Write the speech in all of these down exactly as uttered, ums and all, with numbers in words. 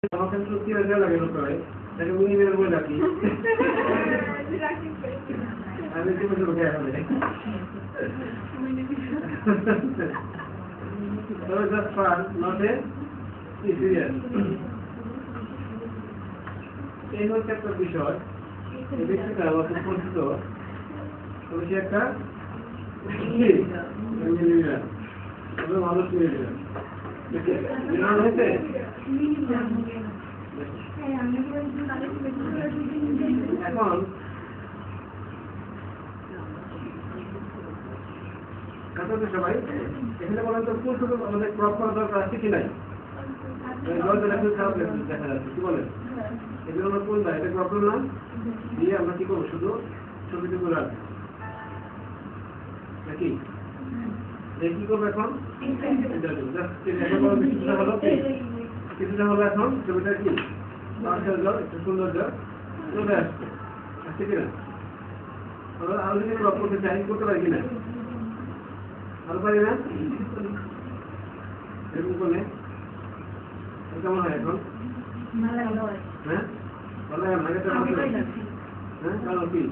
আমাকে তো কি রাখা লাগে করে তাকে উনি বের করে রাখি আমি কি বলবো কে হবে so just fun not a serious এই হচ্ছে একটা বিষয় এই বিষয়টা অত পরিচিত তবে সে একটা ইঞ্জিনিয়ার তবে ভালো ইঞ্জিনিয়ার জানা হয়েছে এখন কথা সবাই এখানে বলেন তো ফুল শুধু আমাদের ক্রপ করা দরকার আছে কি নাই খারাপ দেখা যাচ্ছে কি বলেন এগুলো আমরা কোন এটা ক্রপ না দিয়ে আমরা কি করবো শুধু ছবিটুকু রাখবো নাকি কি করবো এখন কিছুটা হলো কিছুটা হলো এখন ছবিটা কি একটু সৌন্দর্য চলে আসছে আসছে কিনা আরো যদি ক্রপ করতে চাই করতে পারি কিনা আরো পারি না এরকম করলে কেমন হয় এখন হ্যাঁ ভালো লাগে হ্যাঁ কারণ কি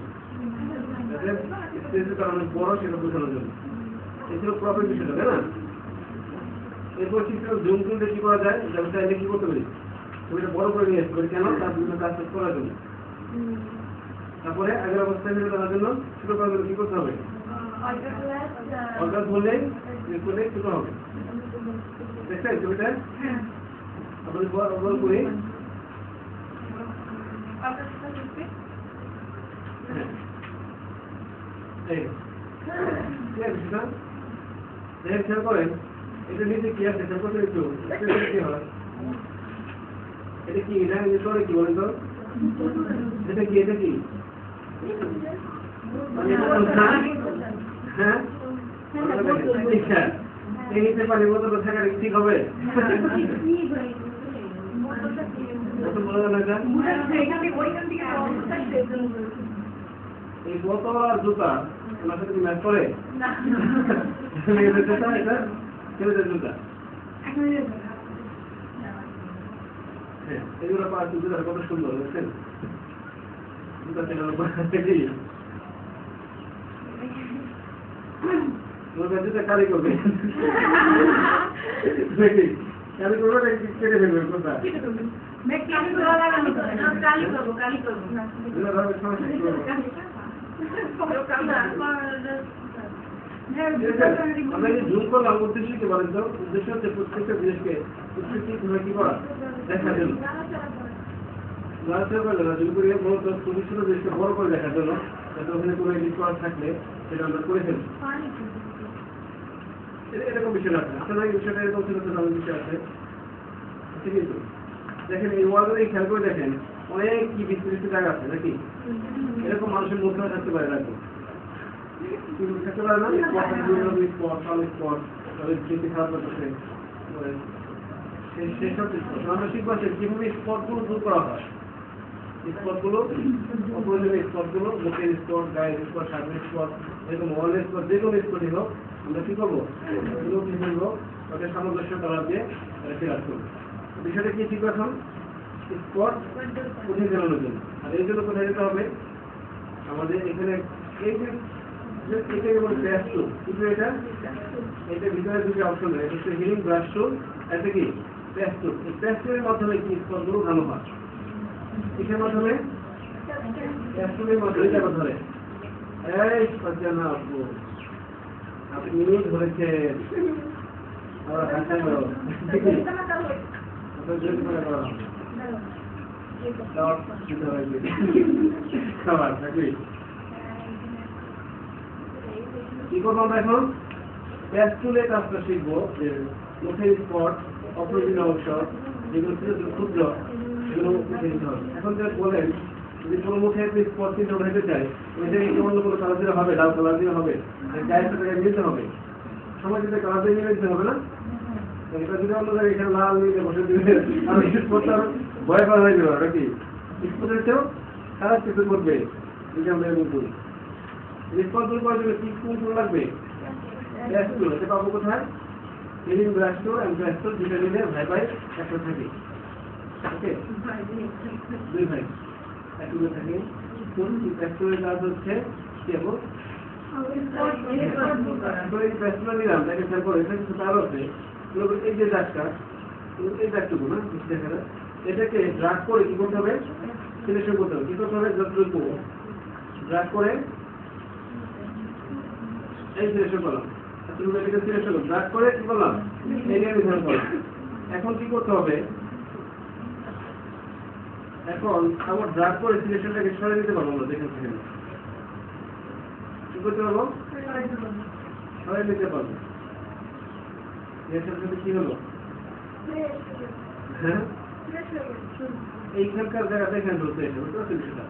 অনেক বড় সেটা বোঝানোর জন্য এই ছিল প্রফেট বিষয়টা তাই না এরপর চিত্র জুম করলে কি করা যায় যেমন চাইলে কি করতে পারি ছবিটা বড় করে নিয়ে আসতে পারি কেন তার বিভিন্ন কাজ করার জন্য তারপরে আগের অবস্থায় ফিরে দেওয়ার জন্য ছোট করার জন্য কি করতে হবে অর্থাৎ বললে করলে ছোট হবে দেখছেন ছবিটা আপনাদের বল করি খেয়াল করেন এটা নিচে কি আছে খেয়াল করতে একটু কি হয় এটা কি এটা করে কি বলেন তো এটা কি এটা কি হ্যাঁ এই নিচে পানি বোতল থাকা ঠিক হবে এই বোতল আর জুতা ওনার সাথে কি ম্যাচ করে এটা ছেলেদের জুতা হ্যাঁ এগুলো পাঁচ জুতা কত সুন্দর বুঝছেন জুতা ছেলে জুতা কালি করবে কালি করবে কেটে ফেলবে কোথা আমরা যে জুম করলাম উদ্দেশ্য কি বলেন তো উদ্দেশ্য হচ্ছে প্রত্যেকটা জিনিসকে প্রত্যেকটি কি করা দেখার জন্য জুম করে মূলত ছোট ছোট জিনিসকে বড় করে দেখার জন্য যাতে ওখানে কোনো এডিট করা থাকলে সেটা আমরা করে ফেলি এরকম বিষয় আছে আসলে এই বিষয়টা এরকম ছোট ছোট অনেক বিষয় আছে কিন্তু দেখেন এই ওয়ার্ল্ডে খেয়াল করে দেখেন অনেক কি বিস্তৃত জায়গা আছে নাকি এরকম মানুষের মধ্যে থাকতে পারে নাকি থাকতে পারে না স্পট সব স্পট তাদের স্মৃতি খারাপ করতেছে সেসব আমরা শিখবো কিভাবে স্পটগুলো দূর করা হয় স্পটগুলো অপ্রয়োজনীয় স্পটগুলো বুকের স্পট গায়ের স্পট শার্টের স্পট এরকম ওয়ালের স্পট যে কোনো স্পটই হোক আমরা কি করবো এগুলো কি করবো ওদের সামঞ্জস্য করা দিয়ে ফেরাত করবো বিষয়টা কি ঠিক এখন স্পট উঠে ফেলানোর জন্য আর এই জন্য কোথায় যেতে হবে আমাদের এখানে এই যে এটা যেমন ব্রাশ টুল কিন্তু এটা এটা ভিতরে দুটি অপশন রয়েছে একটা হিলিং ব্রাশ টুল একটা কি ব্রাশ টুল এই ব্রাশ টুলের মাধ্যমে কি স্পটগুলো ভালো হয় কিসের মাধ্যমে ব্রাশ টুলের মাধ্যমে যাবে ধরে এই সজ্জানা আপু আপনি ধরেছেন আবার হাসাই বলো খাবার থাকবে কি করবো আমরা এখন ব্যাস তুলে কাজটা শিখবো যে মুখের স্পট অপ্রয়োজনীয় অংশ যেগুলো ছোট ক্ষুদ্র সেগুলো উঠে দিতে হবে এখন যে বলেন যদি কোনো মুখে একটু স্পট চিন্তা উঠাইতে চাই ওইটা একটু অন্য কোনো কালার দিয়ে হবে লাল কালার দিয়ে হবে গায়ের সাথে মিলতে হবে সময় যদি কালার দিয়ে মিলে দিতে হবে না এটা যদি অন্য জায়গায় এখানে লাল নিয়ে বসে দিবে আমি স্পটটা ভয় পাওয়া হয়ে যাবে নাকি স্পটের চেয়েও খারাপ কিছু করবে যদি আমরা এমন করি স্পট দূর করার জন্য কি কোন কোন লাগবে ব্রাশ টুল এটা পাবো কোথায় হিলিং ব্রাশ টুল এবং ব্রাশ টুল দুটো মিলে ভাই ভাই একটা থাকে ওকে দুই ভাই একটু থাকে কোন ফ্যাক্টরের কাজ হচ্ছে কেবল এই ফ্যাক্টর নিলাম তাকে খেয়াল করে এটা কিছু তার আছে এই যে দাগটা এই দাগটুকু না দেখা যায় এটাকে ড্রাগ করে কি করতে হবে সিলেকশন করতে হবে কি করতে হবে যতটুকু ড্রাগ করে এই সিলেকশন করলাম এতটুকু সিলেকশন করলাম ড্রাগ করে কি করলাম এই নিয়ে নির্ধারণ করলাম এখন কি করতে হবে এখন আবার ড্রাগ করে সিলেকশনটাকে সরিয়ে দিতে পারবো আমরা দেখেন সেখানে কি করতে পারবো সরিয়ে দিতে পারবো এর সাথে কি হলো হ্যাঁ এইখানকার জায়গা দেখেন বলতে এসে বুঝতে পারছেন সেটা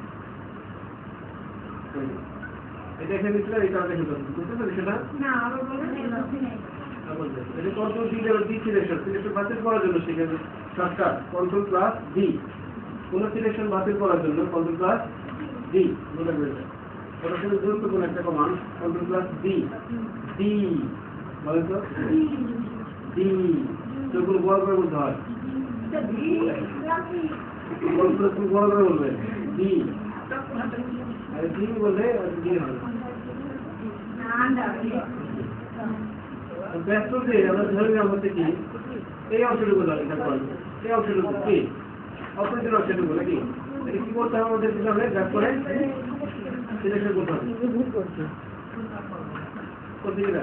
এটা এখানে দিচ্ছিল এই কারণে বুঝতে পারছি সেটা এটা control D D selection selection বাতিল করার জন্য সেখানে শর্টকাট কন্ট্রোল প্লাস ডি কোন সিলেকশন বাতিল করার জন্য কন্ট্রোল প্লাস ডি মনে রাখবেন ওটা শুধু গুরুত্বপূর্ণ একটা command control plus D D বলেন তো ডি যেগুলো বড় করে বলতে হয় বড় করে বলবেন ডি আর ডি বললে ডি হবে ব্যস্ততে আমরা ধরে নেওয়া হচ্ছে কি এই অংশটুকু ধরে এই অংশটুকু কি অপরিচিত অংশটুকু নাকি এটা কি করতে হবে আমাদের কি হবে ড্রাগ করে সিলেকশন করতে হবে করছি কিনা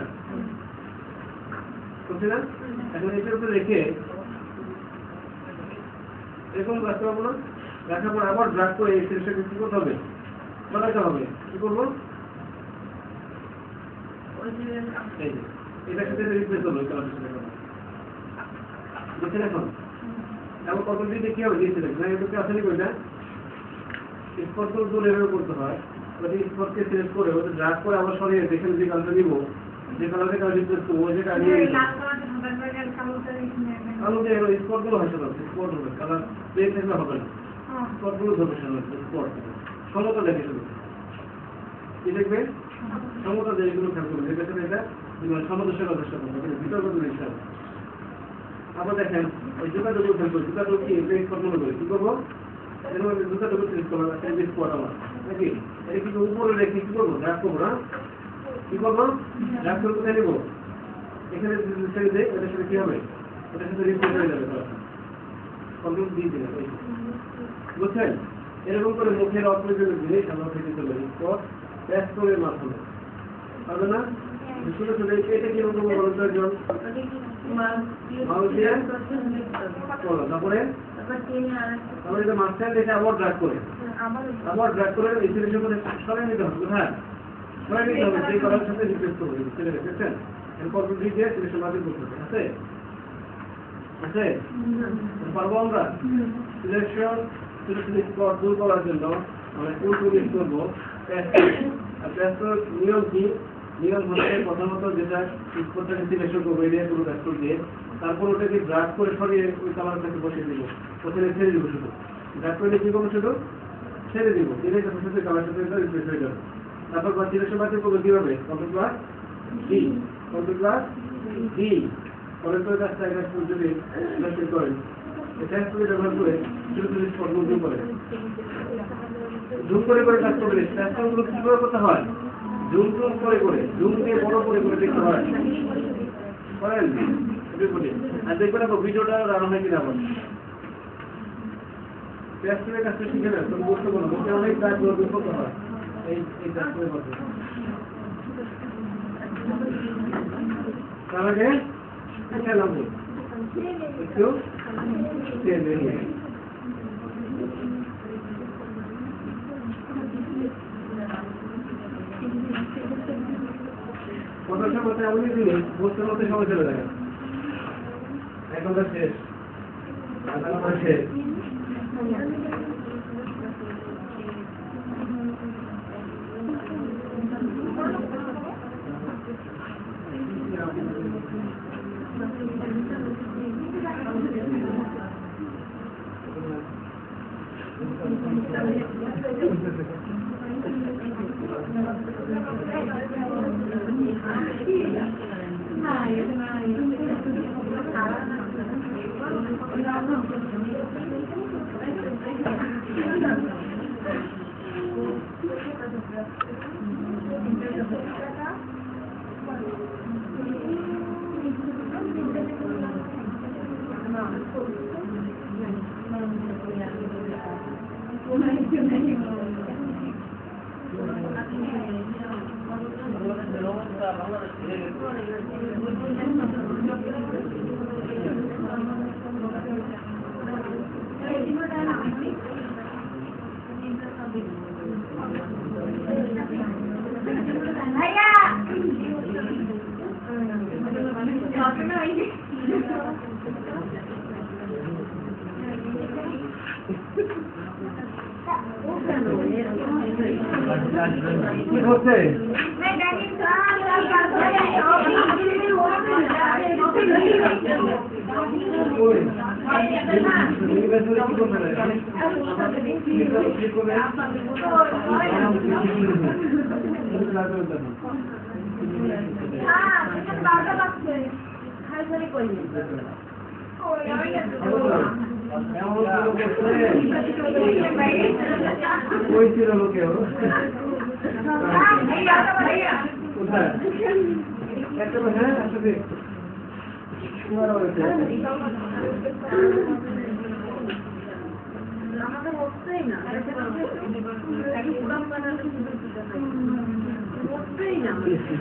করছি না এখন এটার উপরে রেখে এরকম রাখতে পারবো না রাখার পর আবার ড্রাগ করে এই সিলেকশনকে কি করতে হবে বানাতে হবে কি করবো এই যে এটার সাথে রিপ্লেস হলো এই কালারের সাথে বুঝছেন এখন এখন কত দিতে কি হবে দিয়েছিলেন না এটাকে আসলে কই না স্পট তো লেভেল করতে হয় ওই স্পটকে সিলেক্ট করে ওটা ড্রাগ করে আবার সরিয়ে দেখেন যে কালারটা নিব যে কালারে কালার রিপ্লেস করবো যেটা নিয়ে আলো দিয়ে এর স্পটগুলো হয় সেটা স্পট হবে কালার প্লেন থাকলে হবে না স্পটগুলো ধরবে সেটা স্পট সমতা দেখে শুধু কি দেখবে সমতা যেগুলো খেয়াল করবে এটা এটা সামঞ্জস্যের চেষ্টা করবো বিতর্ক জিনিসটা আবার দেখেন ওই জুতাটুকু খেয়াল করি জুতাটুকু কি স্পট মনে করি কি করবো এরকম জুতাটুকু সিলেক্ট করবো একটা স্পট আমার নাকি এটা কিন্তু উপরে রেখে কি করবো ড্রাগ করবো না কি করবো ড্রাগ করে কোথায় নেবো এখানে ছেড়ে দেয় এটার সাথে কি হবে এটার সাথে রিপ্লেস হয়ে যাবে কন্ট্রোল দিয়ে দিলে বুঝছেন এরকম করে মুখের অপ্রয়োজনীয় জিনিস আমরা থেকে চলে স্পট প্যাস করে মাধ্যমে হবে না ছোট ছোট এটা কি রকম বলতো একজন তারপরে তারপরে এটা মাস্টার দেখে আবার ড্রাগ করে আবার ড্রাগ করে এই সিলেকশন করে সরাই নিতে হবে হ্যাঁ সরাই নিতে হবে সেই করার সাথে রিপ্লেস করবে ছেলে দেখেছেন কন্ট্রোল ডি দিয়ে সিলেকশন বাতিল করতে হবে আছে আছে পারবো আমরা সিলেকশন স্পট দূর করার জন্য আমরা কোন টুল ইউজ করবো আর প্যাস্টর নিয়ম কি নিয়ম হচ্ছে প্রথমত যেটা স্পটটাকে সিলেকশন করবো এরিয়া করবো প্যাস্টর দিয়ে তারপর ওটাকে ড্রাগ করে সরিয়ে ওই কালার কাছে বসিয়ে দিব ওখানে ছেড়ে দিব শুধু ড্রাগ করে কি করবো শুধু ছেড়ে দিব দিলে সাথে সাথে কালার সাথে রিপ্লেস হয়ে যাবে তারপর বা সিলেকশন বাতিল করবো কিভাবে control plus D control plus D control কাজটা এটা যদি সিলেকশন করেন এটা করে ব্যবহার করে ছোট ছোট স্পটগুলো জুম করে জুম করে করে কাজ করবে স্পটগুলো কি করে করতে হয় জুম জুম করে করে জুম দিয়ে বড় করে করে দেখতে হয় করেন আর দেখবেন আপনার ভিডিওটা রান্না হয় কিনা আবার প্যাস্টরের কাছে শিখে নেন তুমি বুঝতে পারো বলতে অনেক কাজ করতে হয় এই এই কাজ করে করতে তার আগে খেলাম একটু কথার সাথে এমনই জিনিস বসতে মধ্যে সময় চলে যায় এখন তো শেষ আধা শেষ কি হচ্ছে ওই ছিল লোকেও কোথায় একটা হ্যাঁ আসলে আমাদের হচ্ছেই না হচ্ছেই না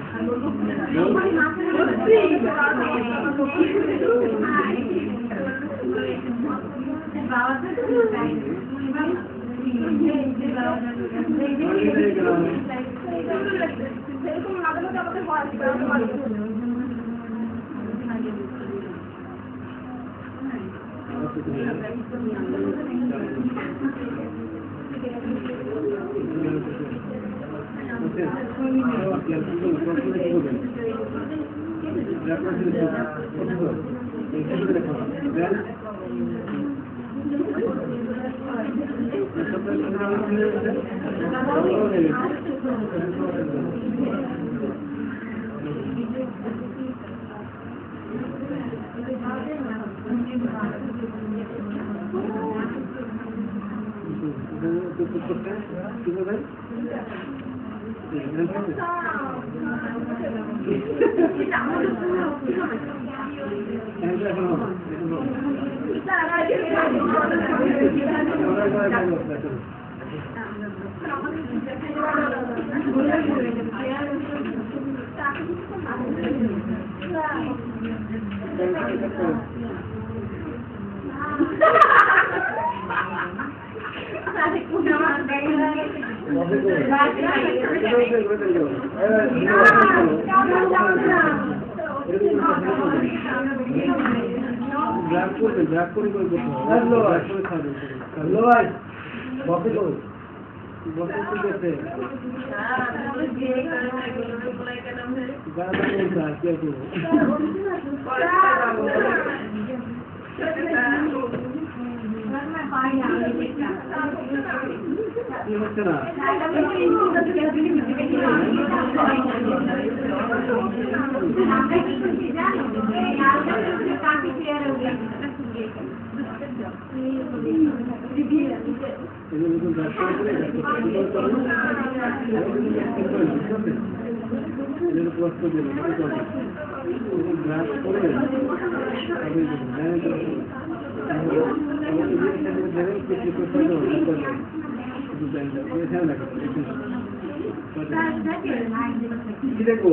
দেখো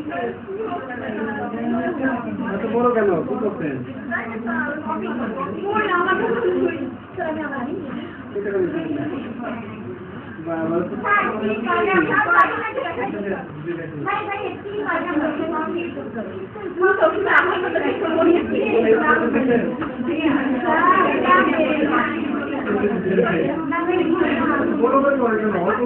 এত বড় কেন কি করছেন বড় করে করে কেন অল্প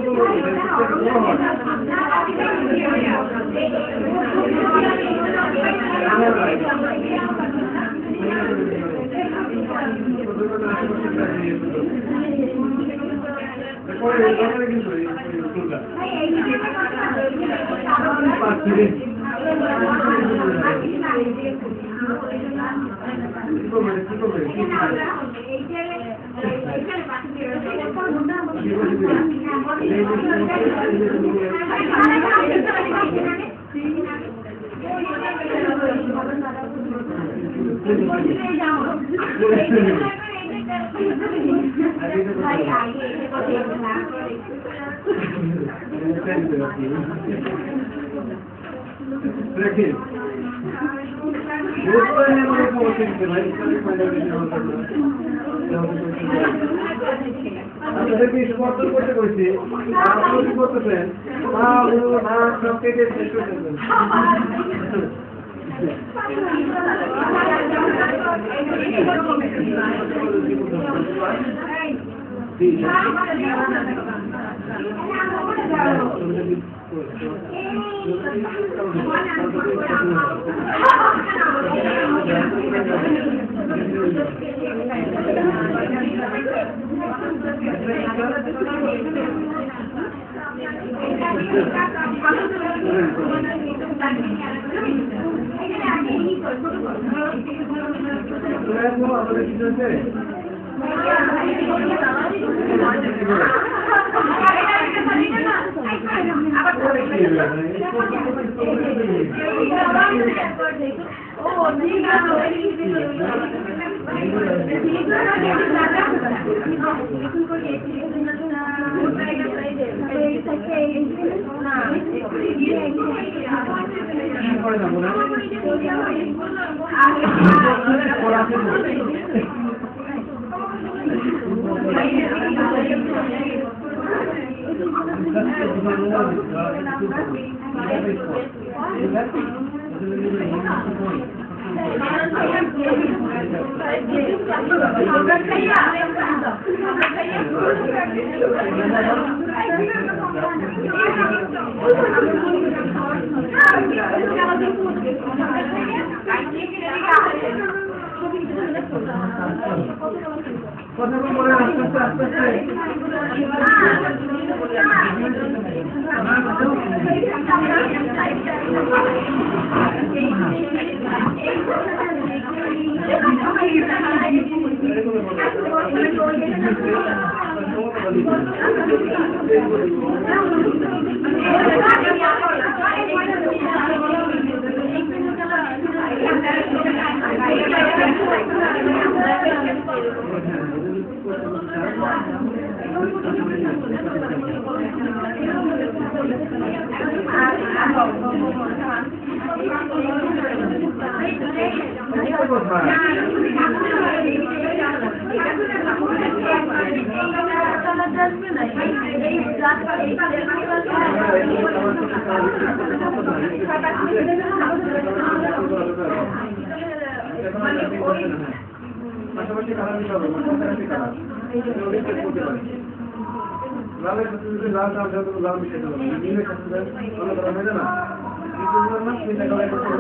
কিন্তু Recchi. আপনাদেরকে স্পর্শ করতে বলছি, আপনারা কি করতেছেন? না ও না সব কেটে শেষ করে দেবেন। আমাদের কি হচ্ছে? কথা বলে আস্তে আস্তে পাশাপাশি কালার দিতে হবে, পাশাপাশি কালার করতে পারে লালের সাথে লাল দাম যত লাল মিশাতে হবে নীলের সাথে ভালো করা হয় না কিছুগুলো না তিনটা কালার করতে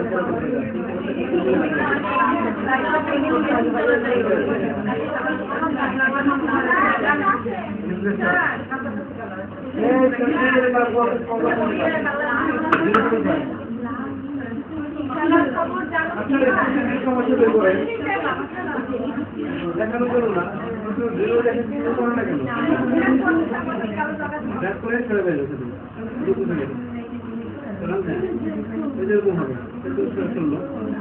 দেখানো করো না করো না কেন দেখ করে ছেড়ে দেয় এরকম হবে চললো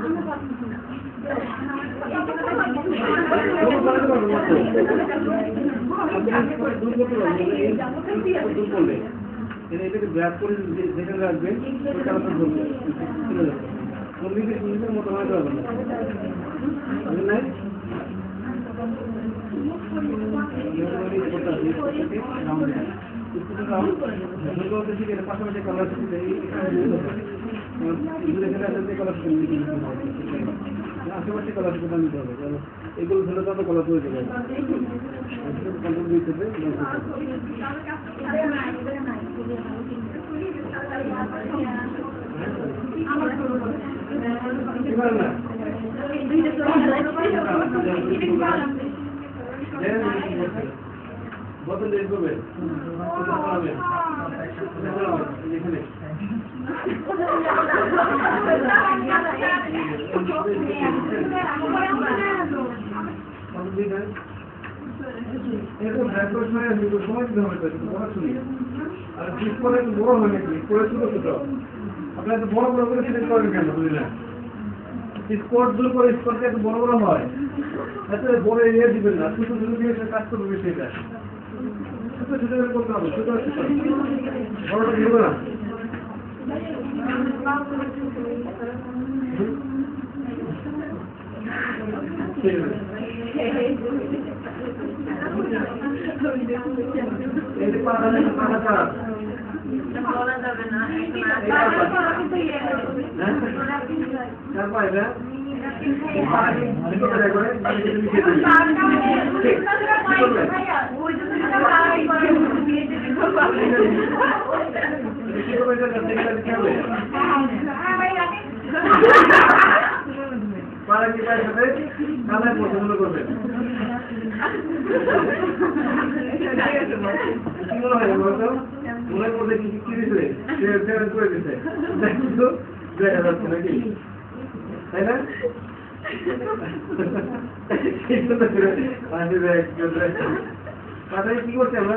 দূর করলে এটাকে ব্যাক করে যেখানে রাখবেন ওই কালারটা ধরবে চলে যাবে চল্লিশ মিনিটের মতো হয়ে যাবে নাই পাশাপাশি কালার আশেপাশে কালার নিতে হবে এগুলো ধরে তো কালার করে দেবে কত লেট করবেন এখানে এরকম ব্যাকওয়ার্ড সময় আসবে তো সময় দিতে হবে তো পড়াশুনি আর ঠিক করে একটু বড় হয় নাকি করে ছোট ছোট আপনারা তো বড় বড় করে সিলেক্ট করেন কেন বুঝলেন স্কোয়াড গুলো করে স্কোয়াডটা একটু বড় বড় হয় এত বড় এরিয়া দিবেন না ছোট ছোট দিয়ে কাজ করবে সেটা ছোট ছোট করে করতে হবে ছোট ছোট বড়টা দিবে না ঠিক আছে এই যে পাতা নেই পাতা কার বলা যাবে না কার পায় না পারা কি পায় সাথে কালায় পছন্দ করবেন কি মনে হয় বলতো মনে করলে কি কি দিছে সে করে দিছে কিন্তু দেখা যাচ্ছে নাকি তাই না কি করছে আমরা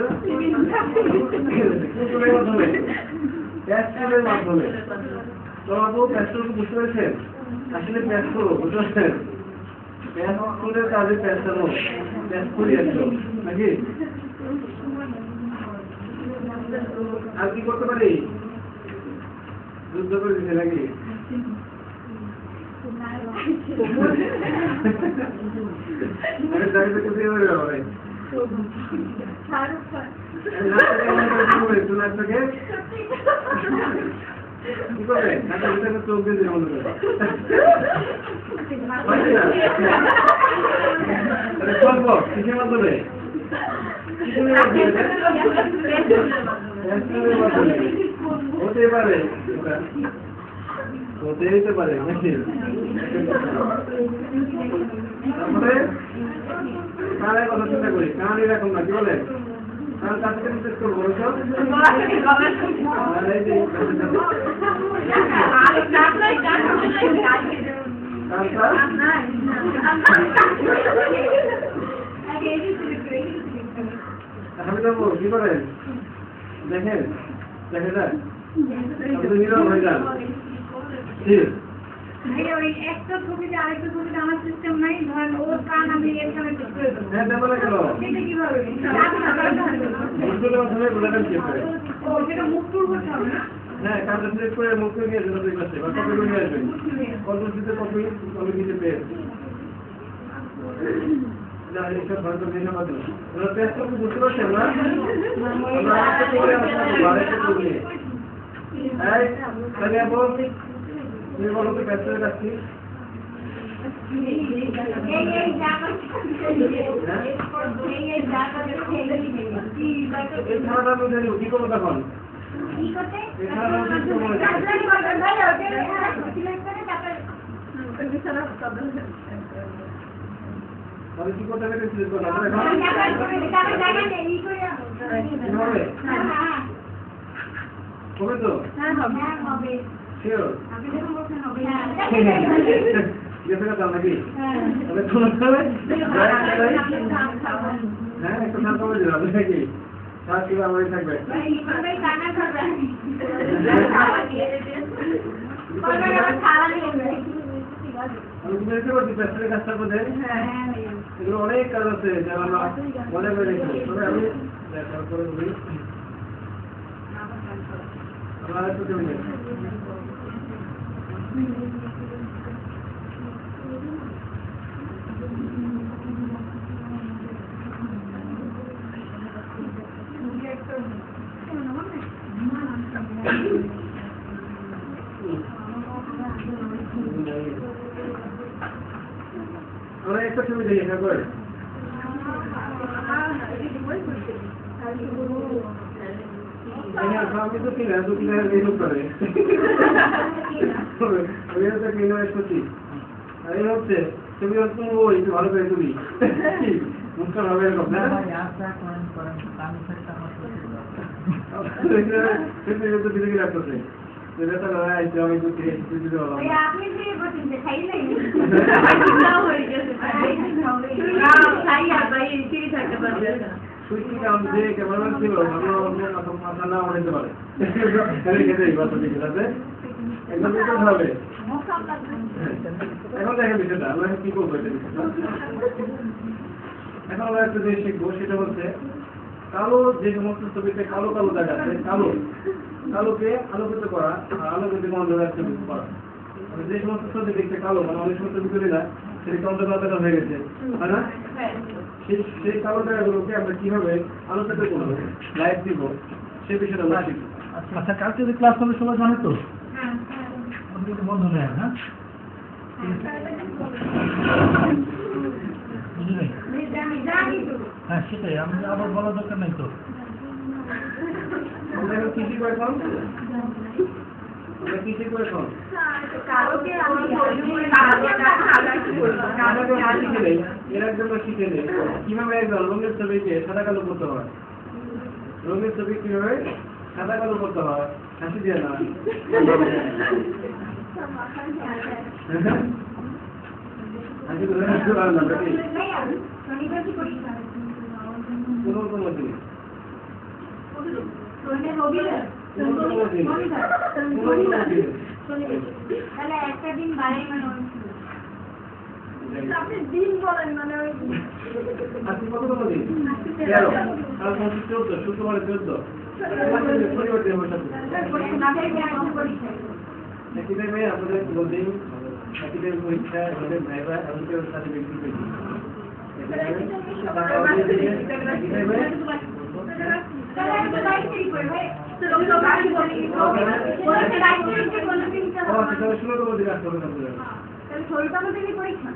মাধ্যমে প্যাস্ট্রোলের মাধ্যমে তো আপু প্যাস্ট্রোলকে বুঝতে পেরেছেন আসলে প্যাস্ট্রো বুঝতে পারছেন প্যাস্ট্রোলের কাজে প্যাস্টানো প্যাস্ট্রোই আসলো নাকি আর কি করতে পারি যুদ্ধ করে দিচ্ছে নাকি কি করবে চোখ দিয়ে মনে করে কিসের মাধ্যমে হতে পারে হতে হতে পারে তারপরে কানের কথা চিন্তা করি কান এরকম না কি বলে কান কাছ থেকে চেক করবো বলছো আমি যাবো কি করেন দেখেন দেখে যায় আপনি নীরব হয়ে যান ঠিক একটা ছবিতে আরেকটা ছবিতে আমার সিস্টেম নাই ধরেন ওর কান আমি এখানে ঠিক করে দেবো হ্যাঁ দেবো না কেন সেটা কিভাবে ও সেটা মুখ টুর করতে হবে না হ্যাঁ কাজটা সিলেক্ট করে মুখ করে নিয়ে যাবেন দুই পাশে বা কপি করে নিয়ে আসবেন কত দিতে কপি কপি দিতে পেয়ে না এইসব ভালো দিন না মাত্র ওরা টেস্ট করতে বুঝতে পারছেন না আমরা আরেকটা করে আমরা আরেকটা করে নিয়ে এই তাহলে আপনি তুমি বলো তো পেছনে যাচ্ছি এই এই জায়গা এই এই জায়গা কি এই খানাটা আমি জানি কি করবো তখন কি করতে এই খানাটা আমি কি করবো ভাই ওকে সিলেক্ট করে তারপর বিছানা সব তাহলে কি করতে হবে সিলেক্ট করতে হবে তারপর জায়গা নেই ই করে হবে হ্যাঁ হবে তো হ্যাঁ হবে হবে শিওর আপনি যখন বলছেন হবে হ্যাঁ গেছে কথা নাকি তাহলে কোন হবে হ্যাঁ একটু না করে দিলাম নাকি সাত কিলো আমারই থাকবে ভাই ভাই কানা করবে খাওয়া দিয়ে দিতে পরে আবার খাওয়া দিবে আমি বুঝতে পারছি পেছনের কাজটার মধ্যে এগুলো অনেক কাজ আছে যারা আমরা মনে করে রেখেছি তবে আমি দেখার পরে বলি আমার একটু জমি আমরা একটা ছবি দেখি না করে আমি তো কিনা তো কিনা মেহনত করে আমি তো কিনা সত্যি আর এই হচ্ছে তুমি হচ্ছে ওই ভালো করে তুমি মুস্কান হবে এরকম না আপনি যে বলছেন যে খাই নাই হয়ে গেছে খাই আর ভাই ফিরে থাকতে পারবে না সুইটি কাম যে ক্যামেরাম্যান ছিল ভালো অন্য মাথা না উড়াইতে পারে খেলে খেতে এই কথা ঠিক আছে একদম দিতে হবে এখন দেখেন বিষয়টা আমরা কি করবো এটা এখন আমরা একটা জিনিস শিখবো সেটা হচ্ছে কালো যে সমস্ত ছবিতে কালো কালো দেখা আছে কালো কালোকে আলোকিত করা আর আলোকিত অন্ধকার ছবি করা মানে যে সমস্ত ছবি দেখতে কালো মানে অনেক সমস্ত ছবি না সেটা অন্ধকার হয়ে গেছে তাই না সেই সেই কালো জায়গাগুলোকে আমরা কিভাবে আলোকিত করবো লাইট দিব সে বিষয়টা আমরা শিখবো। আচ্ছা কালকে যে ক্লাস হবে সবাই জানে তো বন্ধ নেয় হ্যাঁ বুঝলেন হ্যাঁ সেটাই আমি আবার বলার দরকার নাই তো আমরা এখন কি শিখবো এখন আমরা কি শিখবো এখন কালোকে আমি শিখে নেই এর একজন শিখে নেই কিভাবে একজন রঙের ছবিকে সাদা কালো করতে হয় রঙের ছবি কিভাবে সাদা কালো করতে হয় হাসি দিয়ে না হাসি দিয়ে না কোনো কোনো জিনিস তাহলে একটা দিন বাড়াই মানে আপনি দিন বলেন মানে আজকে কত কত দিন তেরো কাল পঁচিশ চোদ্দ শুক্রবার চোদ্দ পরিবর্তন হবে একই টাইমে আমাদের ক্লোজিং একই টাইম পরীক্ষা আমাদের ভাইবা এমনকি ওর সাথে ব্যক্তি পেয়েছি ষোলো দিন আসতে হবে পরীক্ষা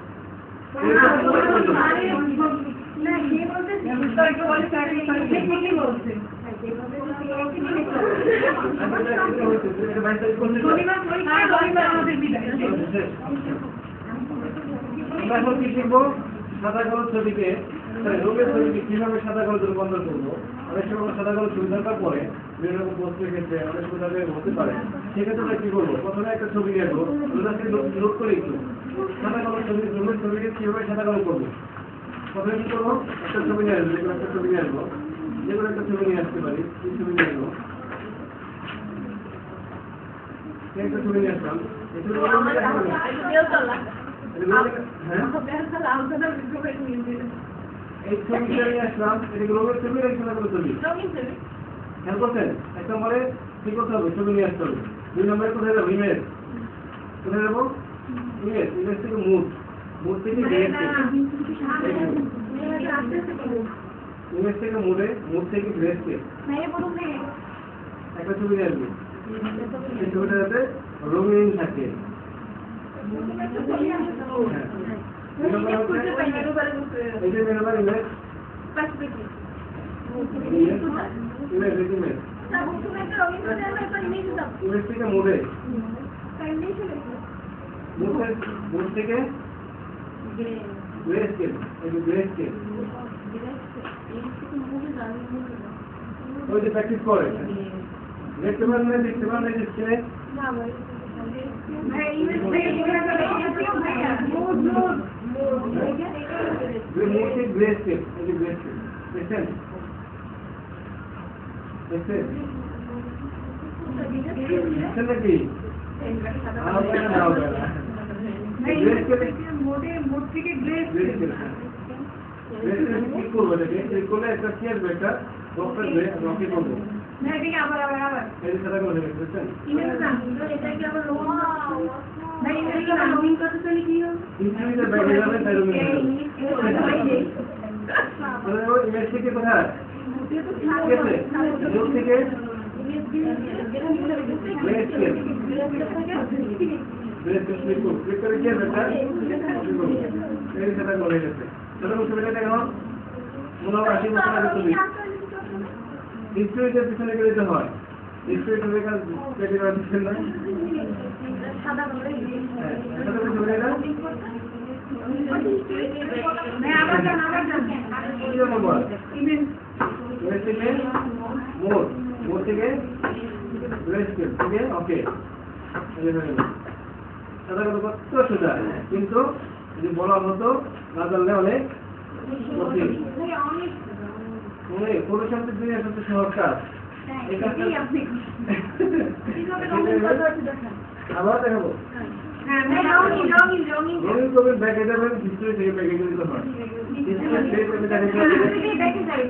আমরা এখন কি শিখবো সাদা কালো ছবিকে রঙের ছবিকে কিভাবে সাদা কালো রূপান্তর করবো অনেক সময় সাদা কালো ছবি দরকার পরে বিভিন্ন রকম বস্তুর ক্ষেত্রে অনেক সময় হতে পারে সেক্ষেত্রে আমরা কি করবো প্রথমে একটা ছবি নেবো লোড করে একটু সাদা কালো ছবি রঙের ছবিকে কিভাবে সাদা কালো করবো প্রথমে কি করবো একটা ছবি নিয়ে আসবো যেগুলো একটা ছবি নিয়ে আসবো যেগুলো একটা ছবি নিয়ে আসতে পারি এই ছবি নিয়ে আসবো একটা ছবি নিয়ে আসলাম এই ছবি এই ছবিটা নিয়ে আসলাম এটা রঙের ছবি আর সাদা কালো ছবি খেয়াল করছেন এক নম্বরে কি করতে হবে ছবি নিয়ে আসতে হবে দুই নম্বরে কোথায় যাবো ইমেজ কোথায় যাবো ইমেজ ইমেজ থেকে মুড মুড থেকে ইমেজ থেকে মুডে মুড থেকে গ্রেসকে একটা ছবি নিয়ে আসবে এই ছবিটা যাতে রঙিন থাকে এটা মেন আমার ইমেজ ইমেজ ইমেজ ইমেজ থেকে মুডে মুড থেকে গ্রেসকে এই যে গ্রেসকে ওই যে প্র্যাকটিস করে দেখতে পারেন না দেখতে পারেন না দেখতে মুড থেকে গ্রেসকে এই যে গ্রেসকে দেখছেন দেখছেন দেখছেন নাকি করবো এটাকে ক্লিক করলে একটা কি আসবে একটা বক্স আসবে রকি করবো ইমেজ থেকে কোথায় থেকে ক্লিক করে কি আসবে এই সেটা করে গেছে ছোট ছবিটা দেখো মনে হয় আশি বছর আগে ছবি হিস্ট্রিটার পিছনে গেলে হয় হিস্ট্রিটার বেকার কেটে দেওয়ার পিছনে নয় সাদা করে ছবি এটা তৃতীয় নম্বর ওয়েস্ট থেকে মোট মোট থেকে ওয়েস্ট থেকে ওকে সাদা কত কত সোজা, কিন্তু যদি বলা হতো না জানলে অনেক কঠিন। অনেক পরিশ্রমের দুনিয়া সবচেয়ে সহজ কাজ। এই কাজটা আবার দেখাবো। রঙিন কবির ব্যাগে যাবেন, হিস্ট্রি থেকে ব্যাগে গেলে হয় হিস্ট্রি থেকে ব্যাগে যাবে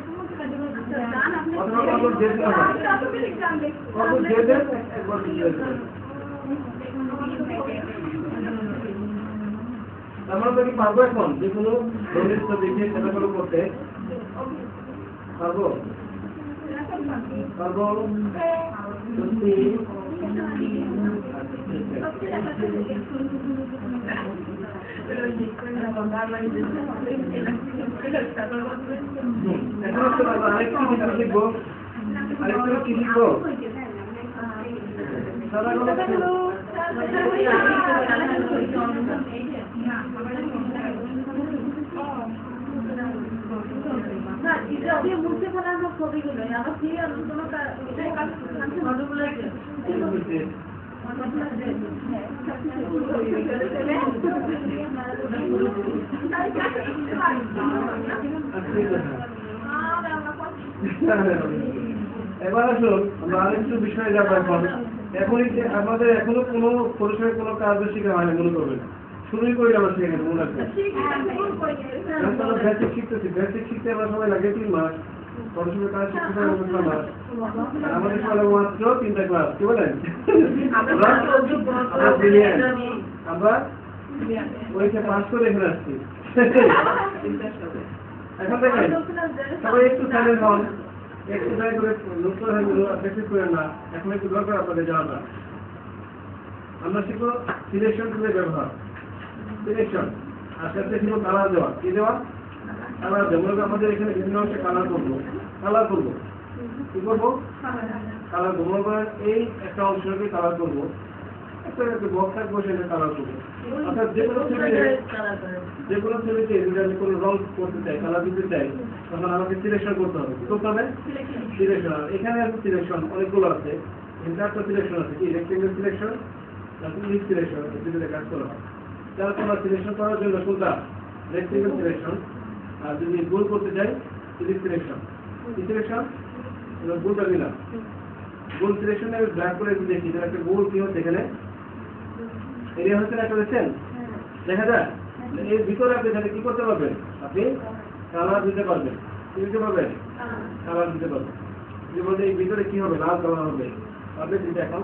অথবা কত যেতে হবে, কত যেতে একবার আমরা কি পারবো এখন যে কোনো রঙিন দেখে সেটা করে করতে পারবো? পারবো সত্যি? এখন আরেকটু কিছু শিখবো, আরেকটু কি শিখবো? সাদা কালো মুছে ফেলার ছবিগুলো আবার কি ফটোগুলো এবার আসুন আমরা আরেকটু বিষয়ে যাবো। এখন এখনই যে আমাদের এখনো কোনো পরিসরে কোনো কাজ শেখা হয় না মনে করবেন, শুরুই করি আমরা সেখানে মনে রাখবেন। বেসিক শিখতেছি, বেসিক শিখতে আমার সময় লাগে তিন মাস, পড়াশোনার কাজ শিখতে হবে মাস, আমাদের সময় লাগে মাত্র তিনটা ক্লাস। কি বলেন? আমরা ওইটা পাস করে এখানে আসছি। এখন দেখেন সবাই একটু সাইলেন্ট হন, একটু দয়া করে নতুন হয়ে গেল প্র্যাকটিস করেন না। এখন একটু দরকার আপনাদের যাওয়াটা। আমরা শিখবো সিলেকশন টুলের ব্যবহার, সিলেকশন আর সাথে শিখবো কালার দেওয়া। কি দেওয়া? কালার দেওয়া। মনে আমাদের এখানে বিভিন্ন অংশে কালার করবো, কালার করবো কি করবো? কালার করবো। মনে করেন এই একটা অংশকে কালার করবো, একটা একটা বক্স থাকবো সেটা কালার করবো। অর্থাৎ যে কোনো ছবিতে যে কোনো ছবিতে যদি আমি কোনো রং করতে চাই, কালার দিতে চাই, তখন আমাকে সিলেকশন করতে হবে। কি করতে হবে? সিলেকশন। এখানে আছে সিলেকশন অনেকগুলো আছে, চারটা সিলেকশন আছে। কি রেক্টেঙ্গেল সিলেকশন, ইলিপ সিলেকশন, দুটোতে কাজ করা হয়। তাহলে তোমরা সিলেকশন করার জন্য কোনটা? Rectangle selection. আর যদি গোল করতে চাই ইলিপ সিলেকশন। কি সিলেকশন? গোলটা দিলাম। গোল সিলেকশনে ড্র্যাগ করে দেখি যে একটা গোল কি হচ্ছে এখানে এরিয়া হচ্ছে একটা দেখছেন দেখা যায়। এর ভিতরে আপনি এখানে কি করতে পারবেন? আপনি কালার দিতে পারবেন। কি দিতে পারবেন? কালার দিতে পারবেন। যে বলতে এই ভিতরে কি হবে? লাল কালার হবে। আপনি দিতে এখন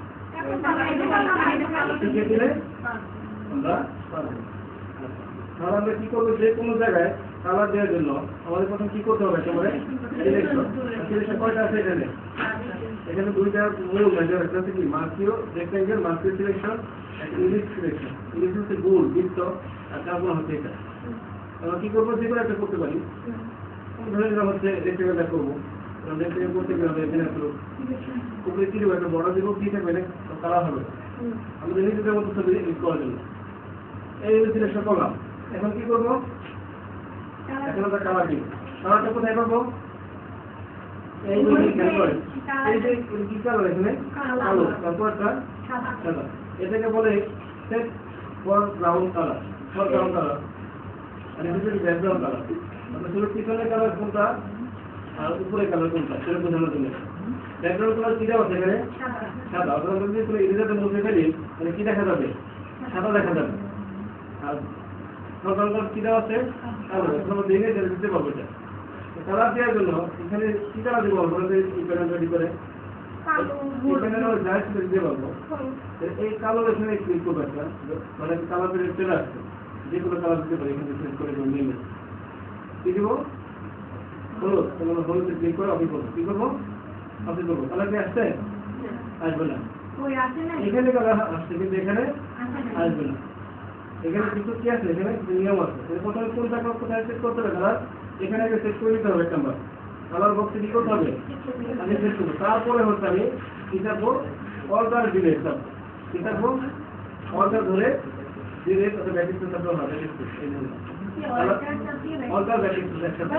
শিখে দিলে আমরা পারবো। তাহলে আমরা কি করবো? যে কোনো জায়গায় কালার দেওয়ার জন্য আমাদের প্রথম কি করতে হবে? একেবারে সিলেকশন। সিলেকশন কয়টা আছে এখানে? এখানে দুইটা মূল মেজার, একটা হচ্ছে কি মার্কিও রেক্টেঙ্গেল মার্কিও সিলেকশন, একটা ইলিপ সিলেকশন। ইলিপ হচ্ছে গোল বৃত্ত, আর কার্বন হচ্ছে এটা। আমরা কি করবো? যে কোনো একটা করতে পারি। ধরে নিলাম হচ্ছে রেক্টেঙ্গেলটা করবো। রেক্টেঙ্গেল করতে গেলে হবে এখানে একটু উপরে কি দেবো? একটা বড় দেবো, কি থাকবে? কালার হবে আমাদের নিজেদের মতো ছবি ইউজ করার জন্য। এই সিলেকশন করলাম। এখন কি করবো? এখন আমরা কালার দিব। কালারটা কোথায় পাবো? এই যে এই যে কি কালার এখানে? কালো। তারপরটা সাদা। এটাকে বলে set for brown colour, for brown colour. আর এটা হচ্ছে ব্যাকগ্রাউন্ড কালার। আমরা শুধু পিছনের কালার কোনটা আর উপরের কালার কোনটা সেটা বোঝানোর জন্য। ব্যাকগ্রাউন্ড কালার কি দেওয়া আছে এখানে? সাদা। অথবা যদি পুরো ইরেজারটা মুছে ফেলি তাহলে কি দেখা যাবে? সাদা দেখা যাবে। আর ফরগ্রাউন্ড কালার কি দেওয়া আছে? কালো। এখন আমরা দেখে সেটা দিতে পারবো। এটা কালার দেওয়ার জন্য এখানে কি কালার দিব? আমরা এই প্যানেল রেডি করে এই প্যানেল আমরা যা সেটা দিতে পারবো। এই কালো এখানে ক্লিক করবো একটা, মানে কালার পেরে চলে আসছে। যে কোনো কালার দিতে পারি এখানে সেট করে নিয়ে কি দিব? হলুদ। তাহলে হলুদে ক্লিক করে অফি করবো। কি করবো? অফি করবো। কালার কি আসছে? আসবে না। এখানে কালার আসছে কিন্তু এখানে আসবে না। এখানে কিছু কি আছে? এখানে নিয়ম আছে। প্রথমে কোনটা কোথায় সেট করতে হবে? কালার এখানে আগে সেট করে নিতে হবে। এক নাম্বার কালার বক্সে কি করতে হবে? আগে সেট করবো। তারপরে হচ্ছে আমি কি থাকবো? অর্ডার দিলে থাকবো। কি থাকবো? অর্ডার ধরে ডিরেক্ট অথবা ব্যাক স্পেস থাকলেও হবে ব্যাক স্পেস এই জন্য অল্টার ব্যাক স্পেস একসাথে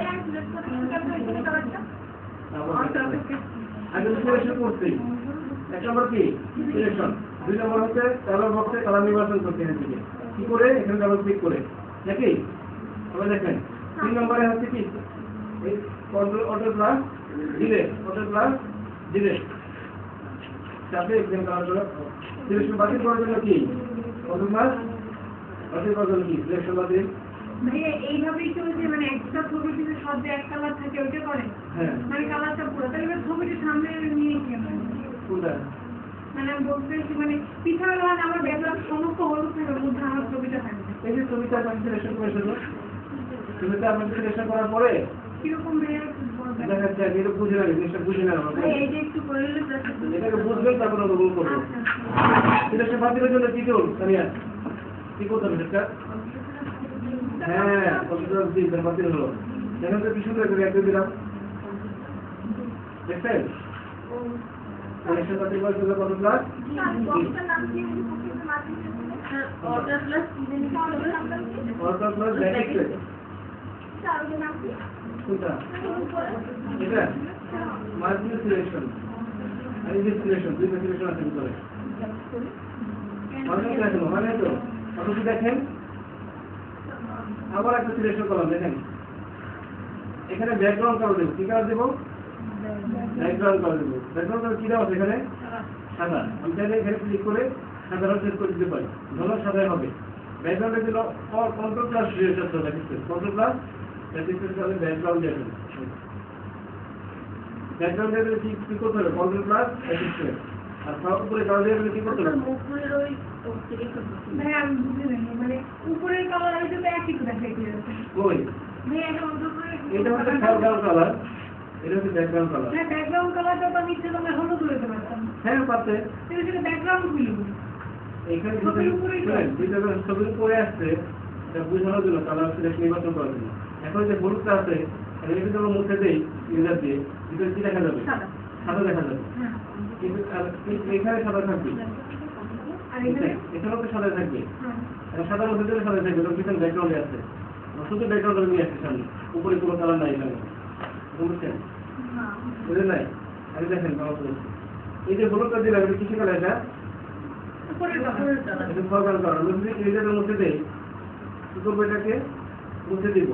আগে তো সিলেকশন করছি এক নম্বর কি সিলেকশন দুই নম্বর হচ্ছে কালার বক্সে কালার নির্বাচন করতে এখান থেকে কি করে এখানে ডাবল ক্লিক করে নাকি তবে দেখেন তিন নম্বরে হচ্ছে কি এই control auto plus delete auto plus delete চাপে এখানে কালার করে সিলেকশন বাতিল করার জন্য কি অটো প্লাস বাতিল করার জন্য কি সিলেকশন বাতিল ভাইয়া এইভাবেই চলছে মানে একটা ছবির পিছনে সব যে এক কালার থাকে ওইটা করে হ্যাঁ মানে কালারটা পুরো তাহলে এবার ছবিটা সামনে নিয়ে কি কোনটা মানে আমি বলতে চাইছি মানে পিছনে মানে আমার ব্যাকগ্রাউন্ড সমস্ত হলুদ থাকে মধ্যে আমার ছবিটা থাকবে এই যে ছবিটা আপনি সিলেকশন করে ফেলুন ছবিটা আপনি সিলেকশন করার পরে কিরকম ভাইয়া একটু বলবেন? দেখা যাচ্ছে এটা বুঝে না জিনিসটা বুঝে না আমরা ভাই, এই যে একটু করে নিলে প্লাস এটাকে বুঝবেন তারপরে আমরা রোল করবো সিলেকশন বাতিলের জন্য কি করুন সানিয়া কি করতে হবে সেটা হ্যাঁ কম্পিউটার দিন তার বাতিল হলো দেখেন তো কি সুন্দর করে একটা দিলাম দেখছেন সিলেকশন বাতিল করার জন্য কত plus order plus order plus back space কোনটা এটা মাল্টি সিলেকশন আর এই যে সিলেকশন দুইটা সিলেকশন আছে ভিতরে মাল্টি সিলেকশন মানে তো আপনি দেখেন আবার একটা সিলেকশন করলাম দেখেন এখানে ব্যাকগ্রাউন্ড কালার দেব কি কালার দেব ব্যাকগ্রাউন্ড কালার দেব ব্যাকগ্রাউন্ড কালার কি দেওয়া আছে এখানে সাদা আমি চাইলে এখানে ক্লিক করে সাদা রং সেট করে দিতে পারি ধরো সাদাই হবে ব্যাকগ্রাউন্ডে দিল কন্ট্রোল প্লাস রিলেশন তো দেখতে কন্ট্রোল প্লাস দেখতে তাহলে ব্যাকগ্রাউন্ড দেব ব্যাকগ্রাউন্ড দেব কি কি করতে হবে কন্ট্রোল প্লাস দেখতে আর সব উপরে কালার দেব কি করতে হবে মুখের ওই ভাই আমি বুঝি নাই মানে উপরের কালার আর এটা একই তো দেখাইতে যাচ্ছে কই ভাই এটা উপরে এটা হচ্ছে ব্যাকগ্রাউন্ড কালার এটা হচ্ছে ব্যাকগ্রাউন্ড কালার হ্যাঁ ব্যাকগ্রাউন্ড কালারটা তো আমি ইচ্ছে তোমার হলুদ হইতে পারতাম হ্যাঁ পারতে কিন্তু সেটা ব্যাকগ্রাউন্ড খুলি এখানে ছবির উপরেই তো। যেটা ছবির উপরে আসছে এটা বোঝানোর জন্য কালার সিলেক্ট নির্বাচন করার জন্য এখন যে হলুদটা আছে এটা যদি আমরা মুছে দেই ইউজার দিয়ে ভিতরে কি দেখা যাবে সাদা সাদা দেখা যাবে হ্যাঁ কিন্তু আর এই- এখানে সাদা থাকবে আর এখানে এখানেও তো সাদা থাকবে হ্যাঁ আর সাদার মধ্যে দিলে সাদা থাকবে তখন পিছনে ব্যাকগ্রাউন্ডে আছে শুধু ব্যাকগ্রাউন্ডে নিয়ে আসছে সামনে উপরে কোনো কালার নাই এখানে বুঝছেন হ্যাঁ বুঝলেন নাই আরে দেখেন কালার করেছে এই যে হলুদটা দিলাম এটা কিছু কালার এটা উপরের কালার এটা ফরগান কালার আমি যদি এইটার মধ্যে দেই কি করবো এটাকে মুছে দিব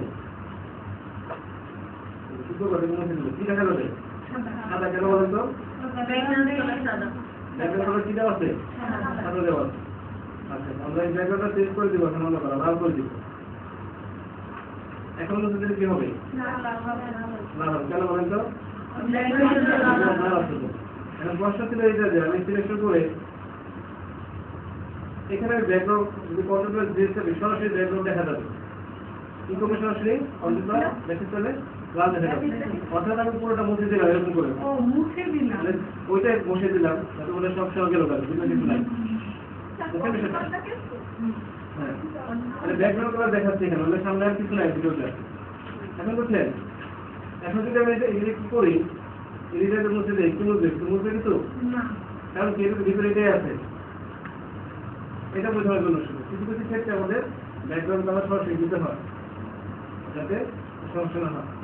কি করবো এটাকে মুছে দিব কি দেখা যাবে সাদা সাদা কেন বলেন তো ব্যাকগ্রাউন্ড কালার সাদা ব্যাকগ্রাউন্ড কালার কি দেওয়া আছে সাদা দেওয়া আছে আচ্ছা আমরা এই ব্যাকগ্রাউন্ডটা চেঞ্জ করে দিব এখন অন্য কালার লাল করে দিব এখন মুছে দিলে কি হবে না লাল হবে না লাল হবে কেন বলেন তো ব্যাকগ্রাউন্ড কালার লাল আছে তো এখন প্রশ্ন ছিল এইটা যে আমি সিলেকশন করে এখানে ব্যাকগ্রাউন্ড যদি কন্ট্রোল দিতে হবে সরাসরি ব্যাকগ্রাউন্ড দেখা যাবে কি করবে সরাসরি কন্ট্রোল দেখতে চলে লাল দেখা যাবে অর্থাৎ আমি পুরোটা মুছে দিলাম এরকম করে ও মুছে দিলাম মানে ওইটাই বসে দিলাম যাতে বলে সব সময় গেল কাজ দুটো কিছু নাই বুঝতে পেরেছেন? হ্যাঁ মানে ব্যাকগ্রাউন্ড কালার দেখাচ্ছে এখানে মানে সামনে আর কিছু নাই ভিডিওটা এখন বুঝলেন এখন যদি আমি এটা এডিট করি এডিটারের মধ্যে দিই একটু মুছবে একটু মুছবে কিন্তু না কারণ কি এটা ভিতরে এটাই আছে এটা বোঝানোর জন্য শুধু কিছু কিছু ক্ষেত্রে আমাদের ব্যাকগ্রাউন্ড কালার সরাসরি দিতে হয় যাতে সমস্যা না হয়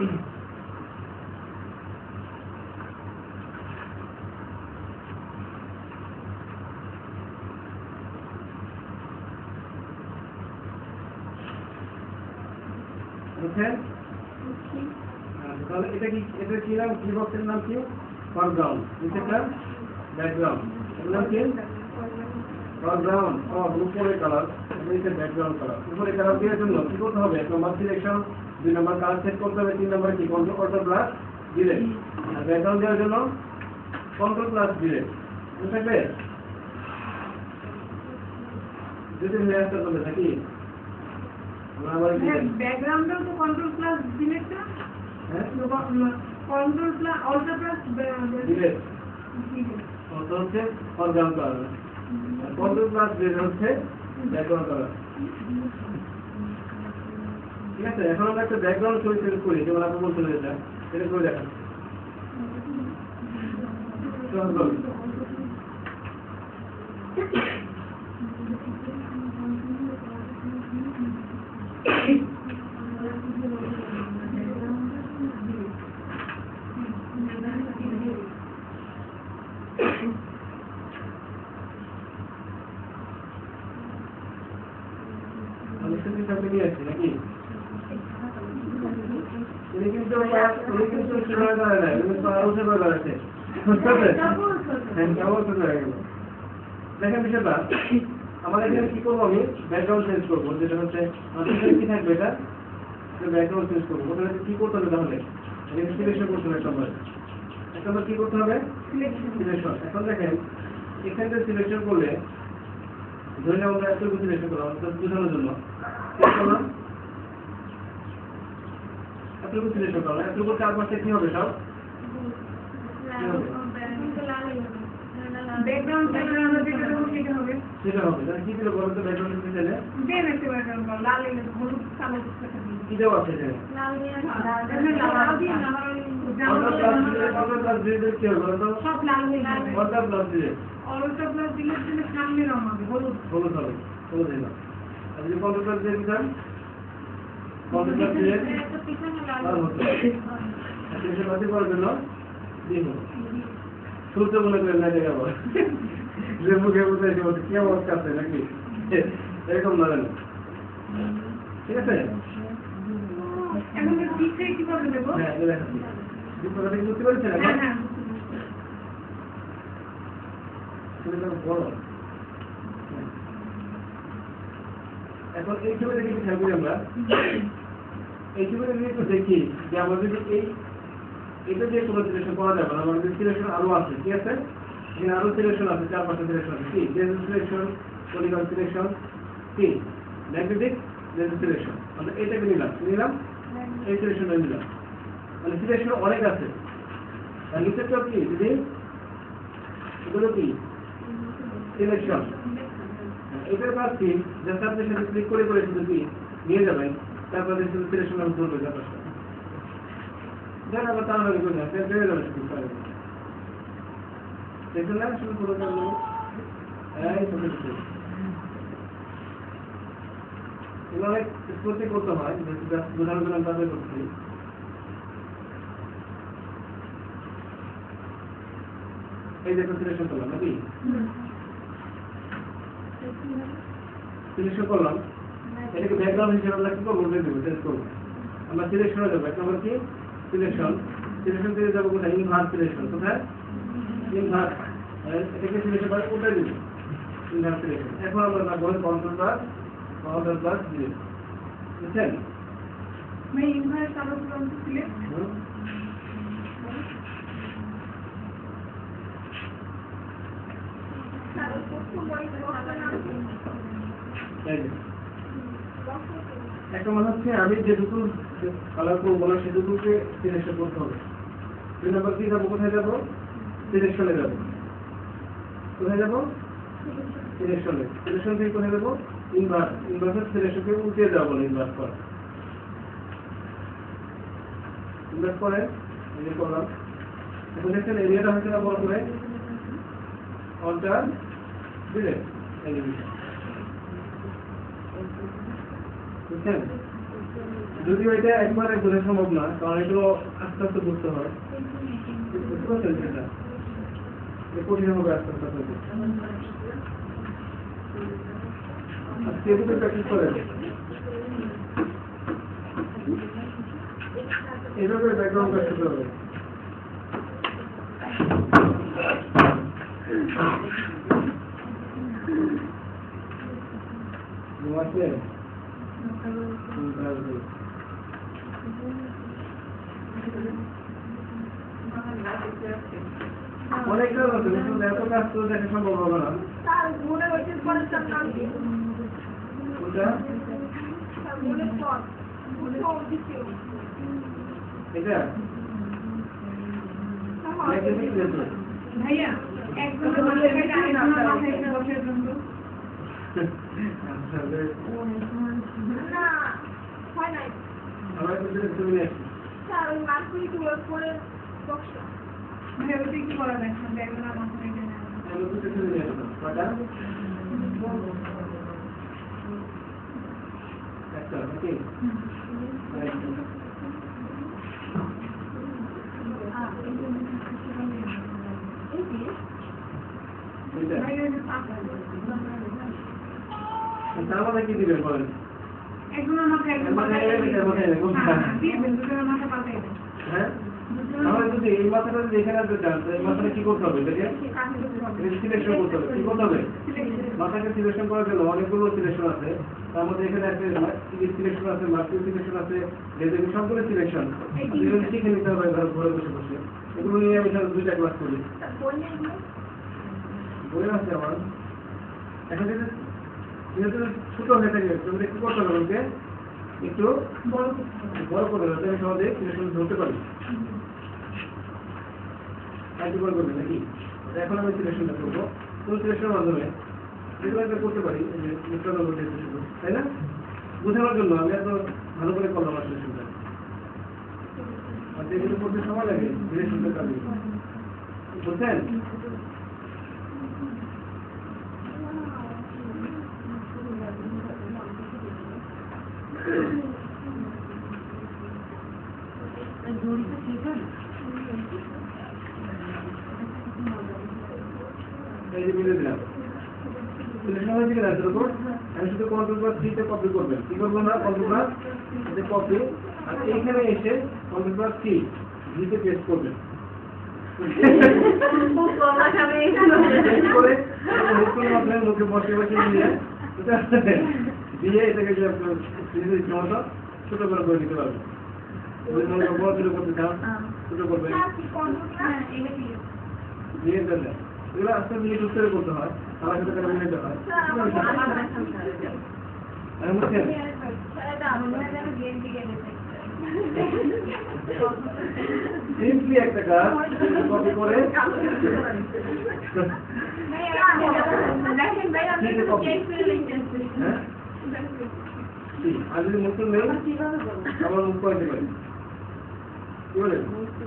বুঝছেন আচ্ছা, তাহলে এটা কি এটা কি নাম কি বক্সের নাম কি ফরগ্রাউন্ড নিচেটা ব্যাকগ্রাউন্ড এর নাম কি ফরগ্রাউন্ড ও উপরে কালার এটা ব্যাকগ্রাউন্ড কালার উপরে কালার দেওয়ার জন্য কি করতে হবে এক নম্বর সিলেকশন দুই নম্বর কালার সেট করতে হবে তিন নম্বরে কি কন্ট্রোল কন্ট্রোল প্লাস ডিলেট আর ব্যাকগ্রাউন্ড দেওয়ার জন্য কন্ট্রোল প্লাস ডিলেট বুঝতে পারবে যদি হয়ে আসতে বলে থাকি আমরা আবার কি করি? ব্যাকগ্রাউন্ডেও তো কন্ট্রোল প্লাস ডিলেট না হ্যাঁ control plus alter plus delete কত হচ্ছে ফরগ্রাউন্ড কালার আর কন্ট্রোল প্লাস ডিলেট হচ্ছে ব্যাকগ্রাউন্ড কালার ঠিক আছে এখন আমরা একটা ব্যাকগ্রাউন্ড ছবি সিলেক্ট করি যেমন আপনি বলছিলেন এটা এটা করে দেখান চল নিয়ে আসছি নাকি উনি কিন্তু উনি কিন্তু সেভাবে করে না উনি তো আরো সেভাবে করেছে দেখেন বিষয়টা আমার এখানে কি করবো আমি ব্যাকগ্রাউন্ড চেঞ্জ করবো যেটা হচ্ছে আমাদের কি থাকবে এটা ব্যাকগ্রাউন্ড চেঞ্জ করবো ওটা কি করতে হবে তাহলে এখানে সিলেকশন করতে হবে একটা একটা কি করতে হবে সিলেকশন এখন দেখেন এখান থেকে সিলেকশন করলে ধরে নেব আমরা এত সিলেকশন করলাম বোঝানোর জন্য করলাম এতটুকু সিলেকশন করলাম এতটুকু চার পাশে কি হবে সব ব্যাকগ্রাউন্ড ব্যাকগ্রাউন্ড যেটা হবে সেটা হবে সেটা হবে তাহলে কি দিল বলতো ব্যাকগ্রাউন্ড দিতে চাইলে দেন একটা ব্যাকগ্রাউন্ড লাল এর হলুদ কালো কি দেওয়া আছে এখানে লাল দিয়ে লাল দিয়ে কি হবে বলতো সব লাল হয়ে যাবে কত প্লাস দিলে অলটা প্লাস দিলে দিলে সামনে রং হবে হলুদ হলুদ হবে হলুদ দিলাম আর যদি কত প্লাস দিয়ে দিতাম কত প্লাস দিয়ে একটা পিছনে লাল লাল হতো আচ্ছা বাতি করার জন্য দিব শুরুতে মনে করেন না জায়গা বল যে মুখে বুঝে এসে বলছে কি অবস্থা আছে নাকি এরকম না জানো ঠিক আছে এখন দিকে কি করে দেব হ্যাঁ এটা দেখাচ্ছি দুটো কথা কি বুঝতে পারছেন হ্যাঁ এখন হ্যাঁ সেটা বড় এখন এই ছবিটা কি খেয়াল করি আমরা এই ছবিটা যদি একটু দেখি যে আমরা যদি এই এটা যে কোনো সিলেকশন করা যাবে না আমাদের সিলেকশন আরো আছে ঠিক আছে এখানে আরো সিলেকশন আছে চার পাঁচটা সিলেকশন আছে কি জেনারেল সিলেকশন পলিগন সিলেকশন কি ম্যাগনেটিক জেনারেল সিলেকশন আমরা এটাকে নিলাম নিলাম এই সিলেকশনটা নিলাম মানে সিলেকশন অনেক আছে আর নিচেরটা কি যদি এগুলো কি সিলেকশন এটার কাজ কি জাস্ট আপনি সাথে ক্লিক করে করে শুধু কি নিয়ে যাবেন তারপরে শুধু সিলেকশন আমি ধরবো ব্যাপারটা দেন আবার তাড়াতাড়ি করে দেন বেড়ে যাবে শুধু দেখুন না শুরু করে দেন এই ছোট ছোট এগুলো স্পোর্টে করতে হয় বোঝানোর জন্য তাদের করছি এই যে সিলেকশন করলাম নাকি সিলেকশন করলাম এটাকে ব্যাকগ্রাউন্ড হিসেবে আমরা কি করবো দেবো চেঞ্জ করবো আমরা সিলেকশনে যাবো এক নম্বর কি সিলেকশন সিলেকশন থেকে যাবো কোথায় ইনভার্স সিলেকশন কোথায় ইনভার্স এটাকে সিলেকশন করে কোথায় দিব ইনভার্স সিলেকশন এখন আমরা যাবো কন্ট্রোল প্লাস কন্ট্রোল প্লাস দিয়ে বুঝছেন मैं इनवर्स কালো রং সিলেক্ট একটা মনে হচ্ছে আমি যে দুটো কালার করবো না সে দুটোকে সিলেকশন করতে হবে দুই নম্বর কি যাবো কোথায় যাবো সিলেকশনে যাবো কোথায় যাবো সিলেকশনে সিলেকশন থেকে কোথায় যাবো ইনভার্স ইনভার্সের সিলেকশনকে উঠিয়ে যাবো ইনভার্স করা ইনভার্স করে এই যে করলাম এখন দেখছেন এরিয়াটা হচ্ছে না বড় করে অল্টার দিলে বুঝছেন যদিও এটা একবারে বোঝা সম্ভব না কারণ এগুলো আস্তে আস্তে বুঝতে হয় বুঝতে পারছেন সেটা কঠিন হবে আস্তে আস্তে আস্তে আজকে এগুলো প্র্যাকটিস করেন এইভাবে ব্যাকগ্রাউন্ড কাজ করতে হবে ঘুমাচ্ছে অনেক কাজ আছে কিন্তু এত কাজ তো দেখা সম্ভব হবে না মনে হচ্ছে পরিষ্কার নাম কি কোনটা মনে পথ এটা ভাইয়া একদম বসে জন্য না হয় নাই আমার কিছু তুমি নেই স্যার ওই মার্কুরি টুয়ের পরে বক্স ভাই ওটা কি করা যায় ব্যাগগুলো আমার থেকে না আমি কিছু তুমি নেই কটা স্টার ওকে তার মানে কি দিবেন বলেন একজনের মাথায় একজন পাল্টাই দেবে। হ্যাঁ তাহলে যদি এই মাথাটা যদি এখানে আনতে চান তো এই মাথাটা কি করতে হবে এটাকে সিলেকশন করতে হবে কি করতে হবে মাথাকে সিলেকশন করার জন্য অনেকগুলো সিলেকশন আছে তার মধ্যে এখানে আছে সিলেকশন আছে মার্কেট সিলেকশন আছে রেজেন্ট সবগুলো সিলেকশন এগুলো শিখে নিতে হবে ঘরে ঘরে বসে বসে এগুলো নিয়ে আমি সাথে দুইটা ক্লাস করি বই আছে আমার এখন যদি যেহেতু ছোট হয়ে থাকে তুমি কি করতে হবে বলতে একটু বড় করে যাতে আমি সহজে সিলেকশন ধরতে পারি কার্যকর করবে নাকি এখন আমি সিলেকশনটা করবো কোন সিলেকশনের মাধ্যমে যেগুলো একটা করতে পারি তাই না বোঝানোর জন্য আমি এত ভালো করে করলাম না সিলেকশনটা আর যেগুলো করতে সময় লাগে সিলেকশনটা কাজে বুঝছেন এই যে মিলে দিলাম সিলেকশন হয়েছে কিনা এটার উপর আমি শুধু কন্ট্রোল প্লাস থ্রিতে কপি করবেন কি করবো না কন্ট্রোল প্লাস এতে কপি আর এইখানে এসে কন্ট্রোল প্লাস থ্রি ভিতে পেস্ট করবেন করে মুখের মাধ্যমে মুখে বসে বসে দিয়ে দিয়ে এটাকে যে আপনার মতো ছোট করে করে দিতে পারবেন বড় ছোট করতে চান ছোট করবেন দিয়ে দেন এগুলো আস্তে মিনিট উত্তরে করতে হয় আমার সাথে করে মিনিট হয় আমি বুঝছেন সিম্পলি একটা কাজ কপি করে আর যদি মুখ নেই আমার মুখ করতে পারি কি বলেন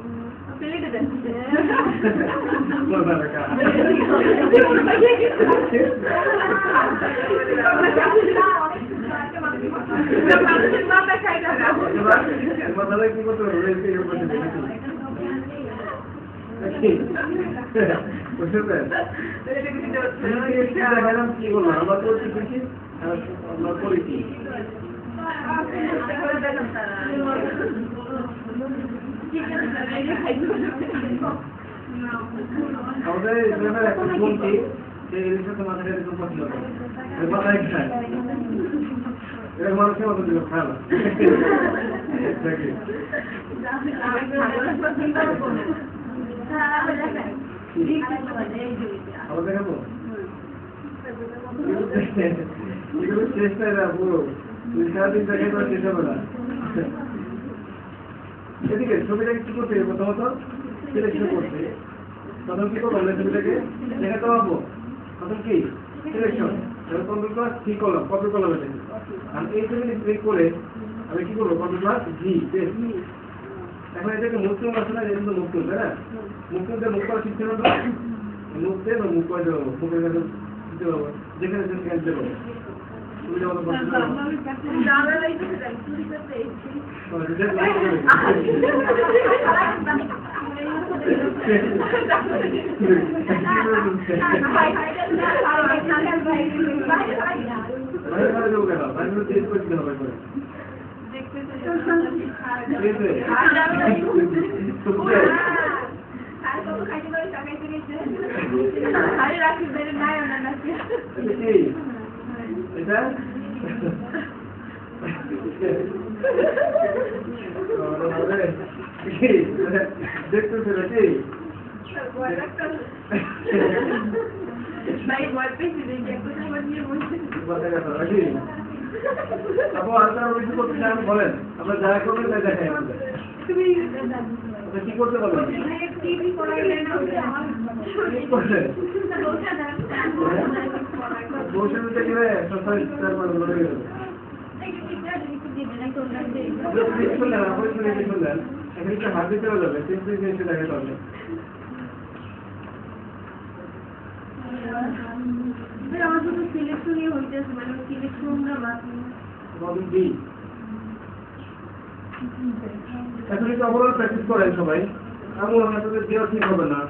মাথায় কি করতে হবে কি বলবো আমরা করছি দেখি আমরা করেছি আমাদের গ্রামের একটা বোনটি সেই সাথে মাথাটা একদম পছন্দ করে মাথায় খায় এরকম মানুষের মতো দিল খায় না আবার দেখাবো এগুলো চেষ্টা না পুরো সারাদিন দেখে তো শেষ হবে না এদিকে ছবিটাকে কি করতে হবে প্রথমত সিলেকশন করতে তখন কি করবো আমরা ছবিটাকে দেখাতে পারবো তখন কি সিলেকশন কন্ট্রোল প্লাস থ্রি কলম কপি কলম এটাকে আর এই ছবিটি ক্লিক করে আমি কি করবো কন্ট্রোল প্লাস জি পেস্ট এখন এটাকে মুখ তুল আসে না এটা কিন্তু মুখ তুল তাই না মুখ তুলতে মুখ করা শিখতে পারবো মুখ দিয়ে বা মুখ করে দেবো মুখের কাছে দিতে পারবো যেখানে সেখানে দিতে পারবো সুবিধা মতো করতে পারবো এটা দেখতেছে নাকি বলেন আপনার যারা করবেন তাই দেখাই কি করতে বলেন বসে দিতে গেলে হাত দিতে যাবে সিম্পলি জিনিসটা দেখাতে হবে আমার শুধু সিলেকশনই হইতেছে মানে সিলেকশনটা বাকি বি এখন একটু ওভারঅল প্র্যাকটিস করেন সবাই। এমন আপনাদের দেওয়া ঠিক হবে না।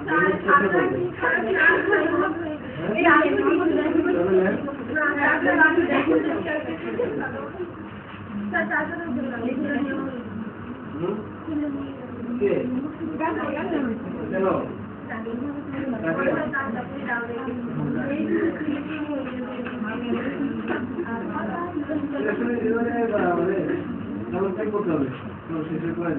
করতে হবে শেষের করে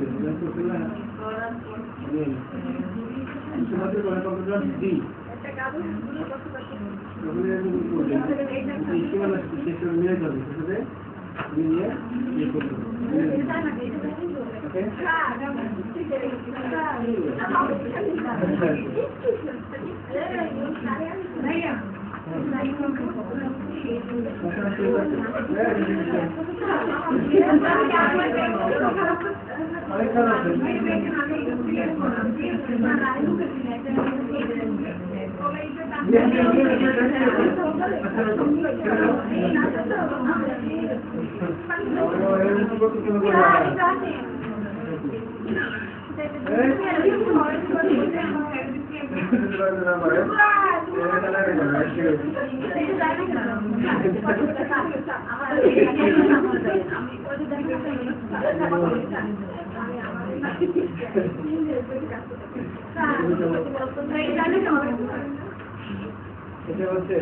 এটা হচ্ছে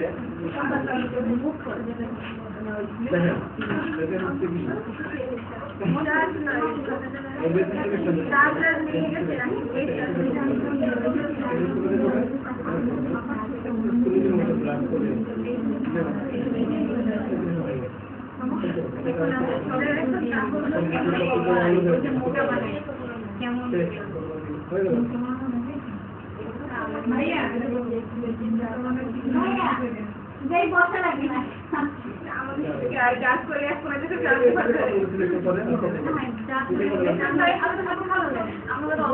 যেই বসা লাগে না আমাদের আর গাছ করে এক করে দিতে চাই আমরা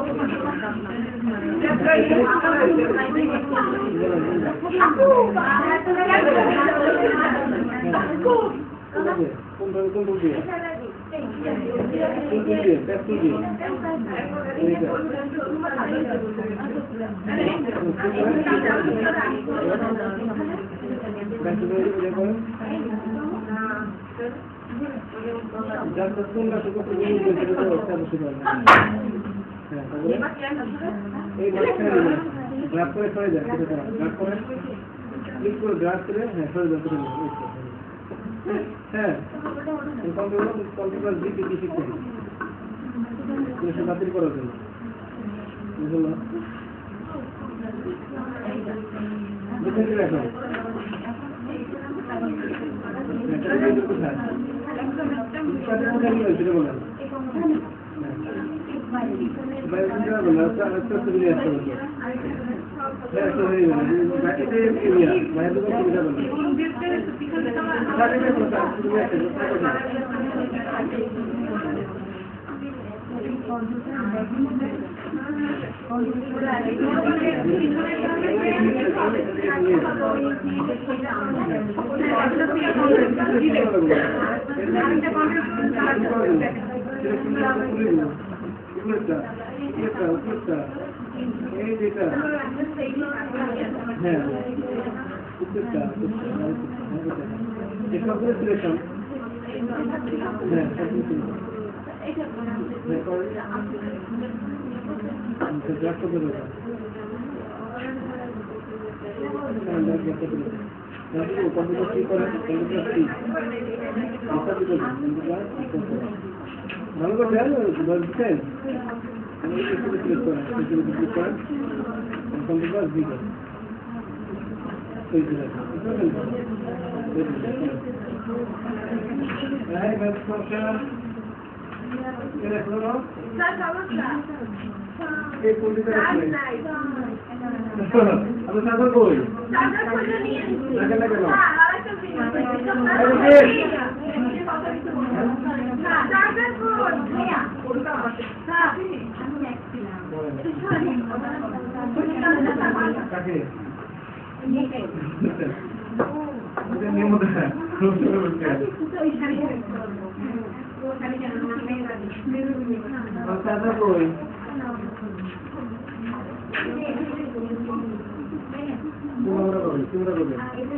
গ্রাফ করে সরে যায় গ্রাফ করে ক্লিক করে গ্রাফ করে হ্যাঁ সরে যায় হ্যাঁ কম্পিউটার দিকে কি শিখতে হবে বাতিল করার জন্য বুঝলো দেখে রাখো ভালো করে বলছেন কম্পিউটার দিকে সাগর বই সাদা কই তোমরা করবে তোমরা করবে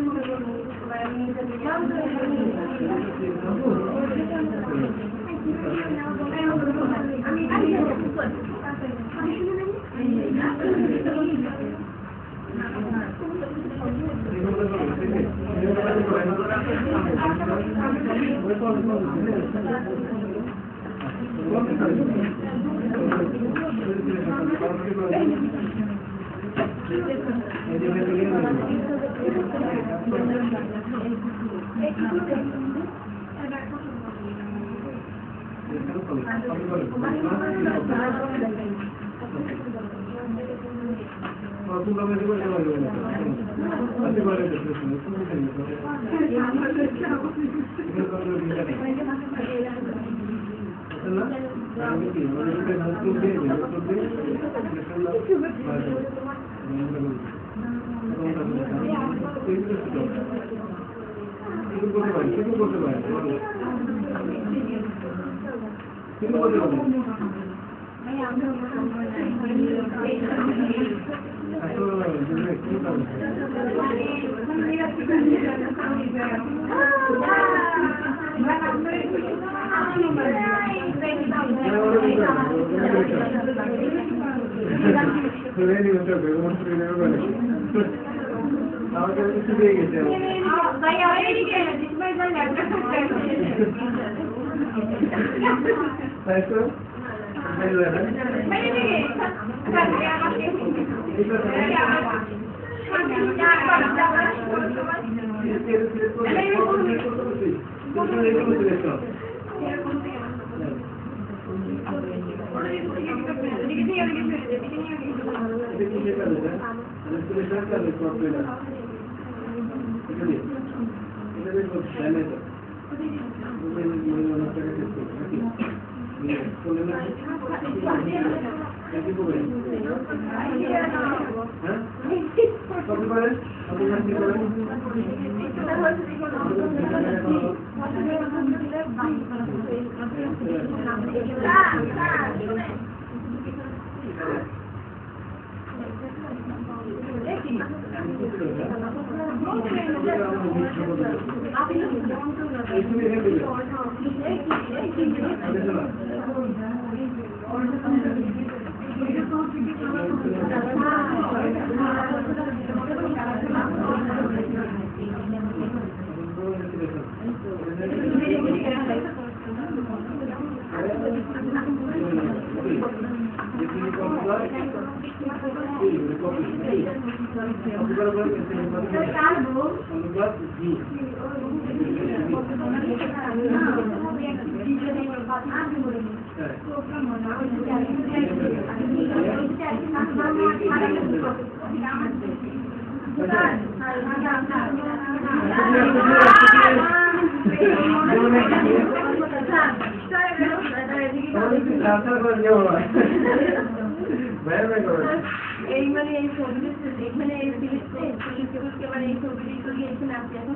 এই মানে এই ছবি এখানে এই সিরিজে সিরিজকে মানে এই ছবি তো গিয়েছেন আপনি এখন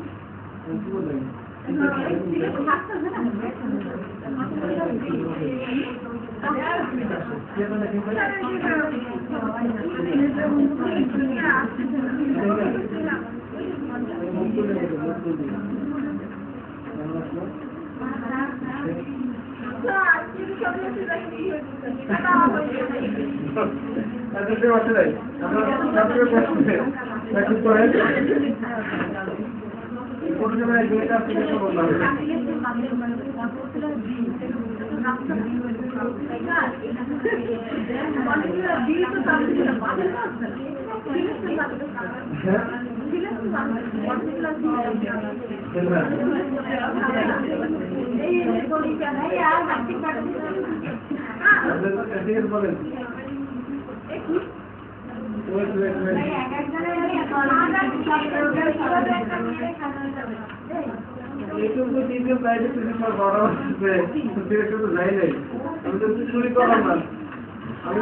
চুরি করলাম না আমি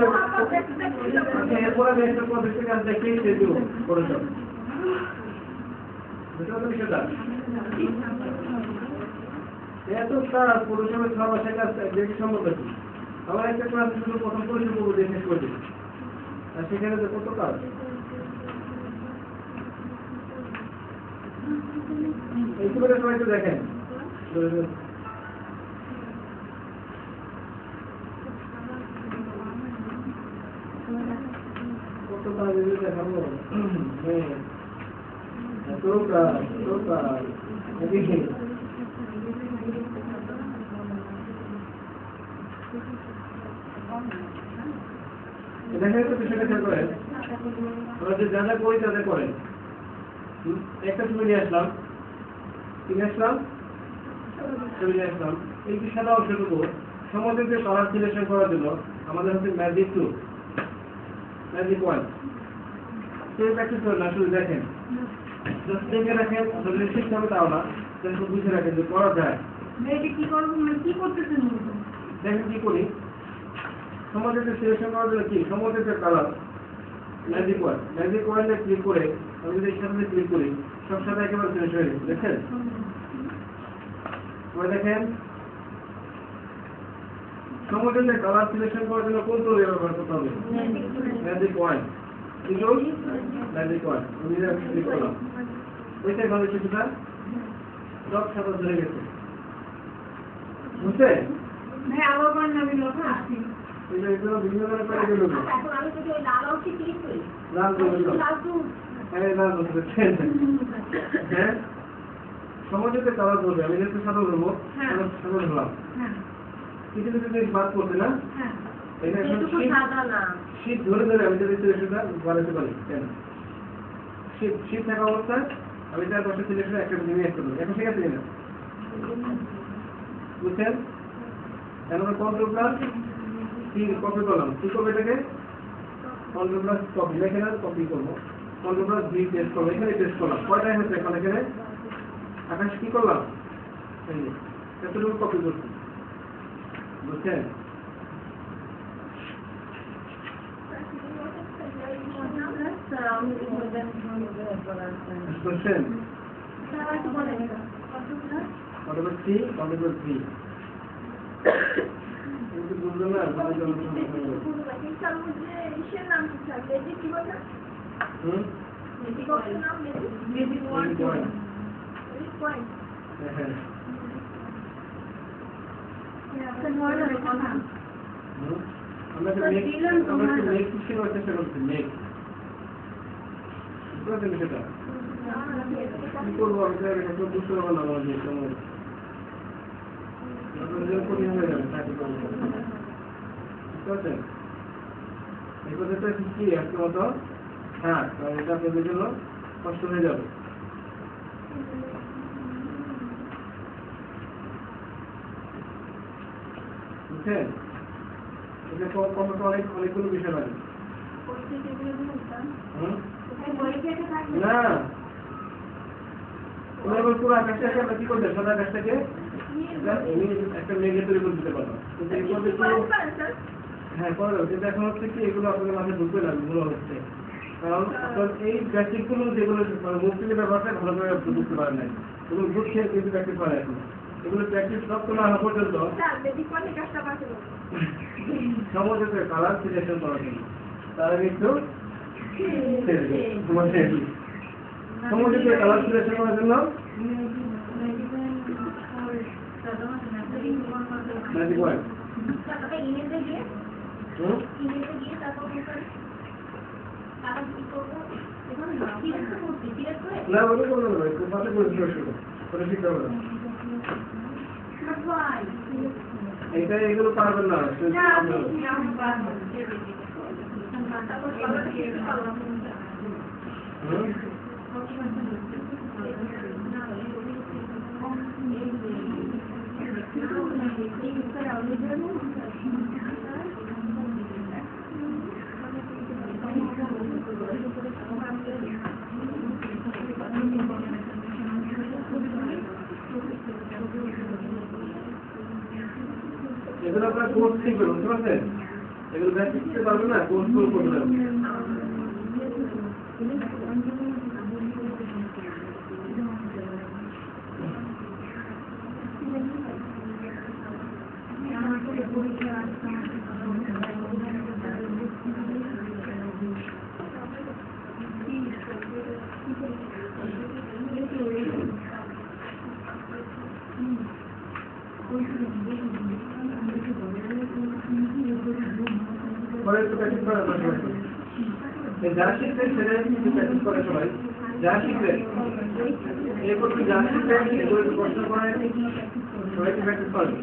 এরপরে একটা পদ্ধতি কাজ দেখেই যেহেতু করেছ বুঝতে পারছো বিষয়টা এত কাজ পরিশ্রমের ছয় মাসের কাজ দেখে সম্ভব কি? আমার একটা ক্লাস শুধু প্রথম পরিশ্রম করবো দিয়ে শেষ করে দিই, আর সেখানে তো কত কাজ। এই ছবিটা সবাই একটু দেখেন, কত কাজ এগুলো দেখাবো। হ্যাঁ এত কাজ এত কাজ দেখি দেখেন তো বিষয়টা খেয়াল করেন, আমরা যে যা যা করি তাদের করেন। একটা ছবি নিয়ে আসলাম, ঠিক আসলাম ছবি নিয়ে আসলাম, এই যে সাদা অংশটুকু সমাজকে কালার সিলেকশন করার জন্য আমাদের হচ্ছে ম্যাজিক টু ম্যাজিক ওয়ান। সেই প্র্যাকটিস করেন না, শুধু দেখেন, জাস্ট দেখে রাখেন, যদি শিখতে হবে তাও না, তাহলে শুধু বুঝে রাখেন যে করা যায়। কি করবো মানে কি করতেছেন? দেখেন কি করি, সমাজকে সিলেকশন করার জন্য কি সমাজকে কালার ম্যাজিক ওয়ান, ম্যাজিক ওয়ানে ক্লিক করে আমি যদি এই সাথে ক্লিক করি সব সাথে একেবারে সিলেকশন হয়ে গেছে। দেখেন সবাই দেখেন, সমাজকে কালার সিলেকশন করার জন্য কোন টুল ব্যবহার করতে হবে? Magic wand. কি টুল? Magic wand. আমি ক্লিক করলাম, ওইটাই ভালো কিছুটা সব সাথে ধরে গেছে, বুঝতে? ভাই আবার কোন নবীন লোক আছে? এগুলো বিভিন্ন ধরনের প্যাকেজ দেবো। এখন আমি যদি ওই লাল অংশে ক্লিক করি, লাল করে দিলাম। লাল টু হ্যাঁ লাল করে হ্যাঁ সমাজকে কালার করবে, আমি যেহেতু সাদা ধরবো সাদা ধরলাম, কিছু কিছু জিনিস বাদ করছে না, এখানে শীত ধরে ধরে আমি যদি সিলেকশনটা বাড়াতে পারি, কেন শীত শীত থাকা অবস্থায় আমি তার পাশে সিলেকশন একটা নিয়ে আসতে পারি। এখন ঠিক আছে কিনা বুঝছেন? এখন কন্ট্রোল প্লাস কি কপি করলাম, কি করবো এটাকে কন্ট্রোল প্লাস কপি, এখানে কপি করবো, কন্ট্রোল প্লাস ভি টেস্ট করবো, এখানে টেস্ট করলাম, কয়টাই হচ্ছে এখন এখানে আকাশ কি করলাম, এই যে এতটুকু কপি করছি, বুঝছেন? বুঝছেন? কন্ট্রোল থ্রি কন্ট্রোল থ্রি বুঝলেন না? হুম হ্যাঁ আমরা মেঘ সৃষ্টি করার চেষ্টা করছি, মেঘ বুঝতে সেটা কি করবো আমি বুঝতে পারবো না, আমার যে সময় কঠিন হয়ে যাবে চাকরি করবো, বুঝতে পারছেন? এই কথাটা কি আজকে মতো হ্যাঁ, কারণ এটা আপনাদের জন্য কষ্ট হয়ে যাবে। বুঝছেন? এটা কতটা অনেক অনেকগুলো বিষয় লাগে না, এবার পুরো আকাশটাকে আমরা কি করতে সাদা আকাশটাকে একটা মেঘে তৈরি করে দিতে পারলাম, কিন্তু হ্যাঁ করা যাবে, কিন্তু এখন হচ্ছে কি এগুলো আপনাদের মাঝে ঢুকবে না, ভুল হচ্ছে, কারণ এই বেসিকগুলো যেগুলো মুক্তির ব্যাপারটা ভালো করে বুঝতে পারেন না, এগুলো বুঝছে কিন্তু প্র্যাকটিস করে এখন, এগুলো প্র্যাকটিস রক্ত না হওয়া পর্যন্ত সমাজে কালার সিলেকশন করার জন্য তারা কিন্তু সমাজে কালার সিলেকশন করার জন্য ম্যাজিক ওয়ান না বলে করবো না, একটু পাশে করে করে শিখতে হবে না, এইটা এগুলো পারবেন না। এগুলো আপনার কোর্স শিখবেন, বুঝতে পারছেন? এগুলো ব্যাস শিখতে পারবেন না, কোর্স করে করবেন। যারা শিখবেন সেটা কিন্তু প্র্যাকটিস করে সবাই যারা শিখবেন এরপর তুমি যারা শিখবেন এগুলো একটু প্রশ্ন করে সবাইকে প্র্যাকটিস করবে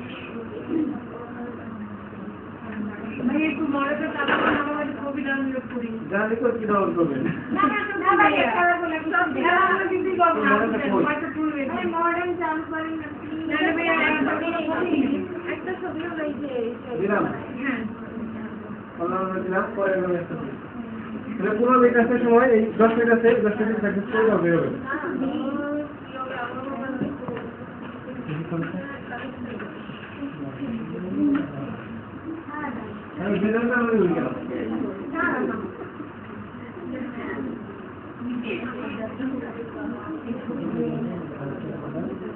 ভাই একটু মডেলটা চালু করে আমার কবি ডাউনলোড করি যারা লিখো কি ডাউনলোড করবেন না না ভাই একটা বলে সব দিলাম আমরা কিন্তু করব না হয়তো তুলবে ভাই মডেল চালু করেন না না ভাই একটা ছবিও রয়েছে দিলাম হ্যাঁ অনলাইনে দিলাম পরে আমি একটা তাহলে পুরো বিকাশের সময় এই দশ মিনিট আছে দশ মিনিট প্র্যাকটিস করে হবে হবে আমি বিধানটা আমি ভুলে গেলাম না না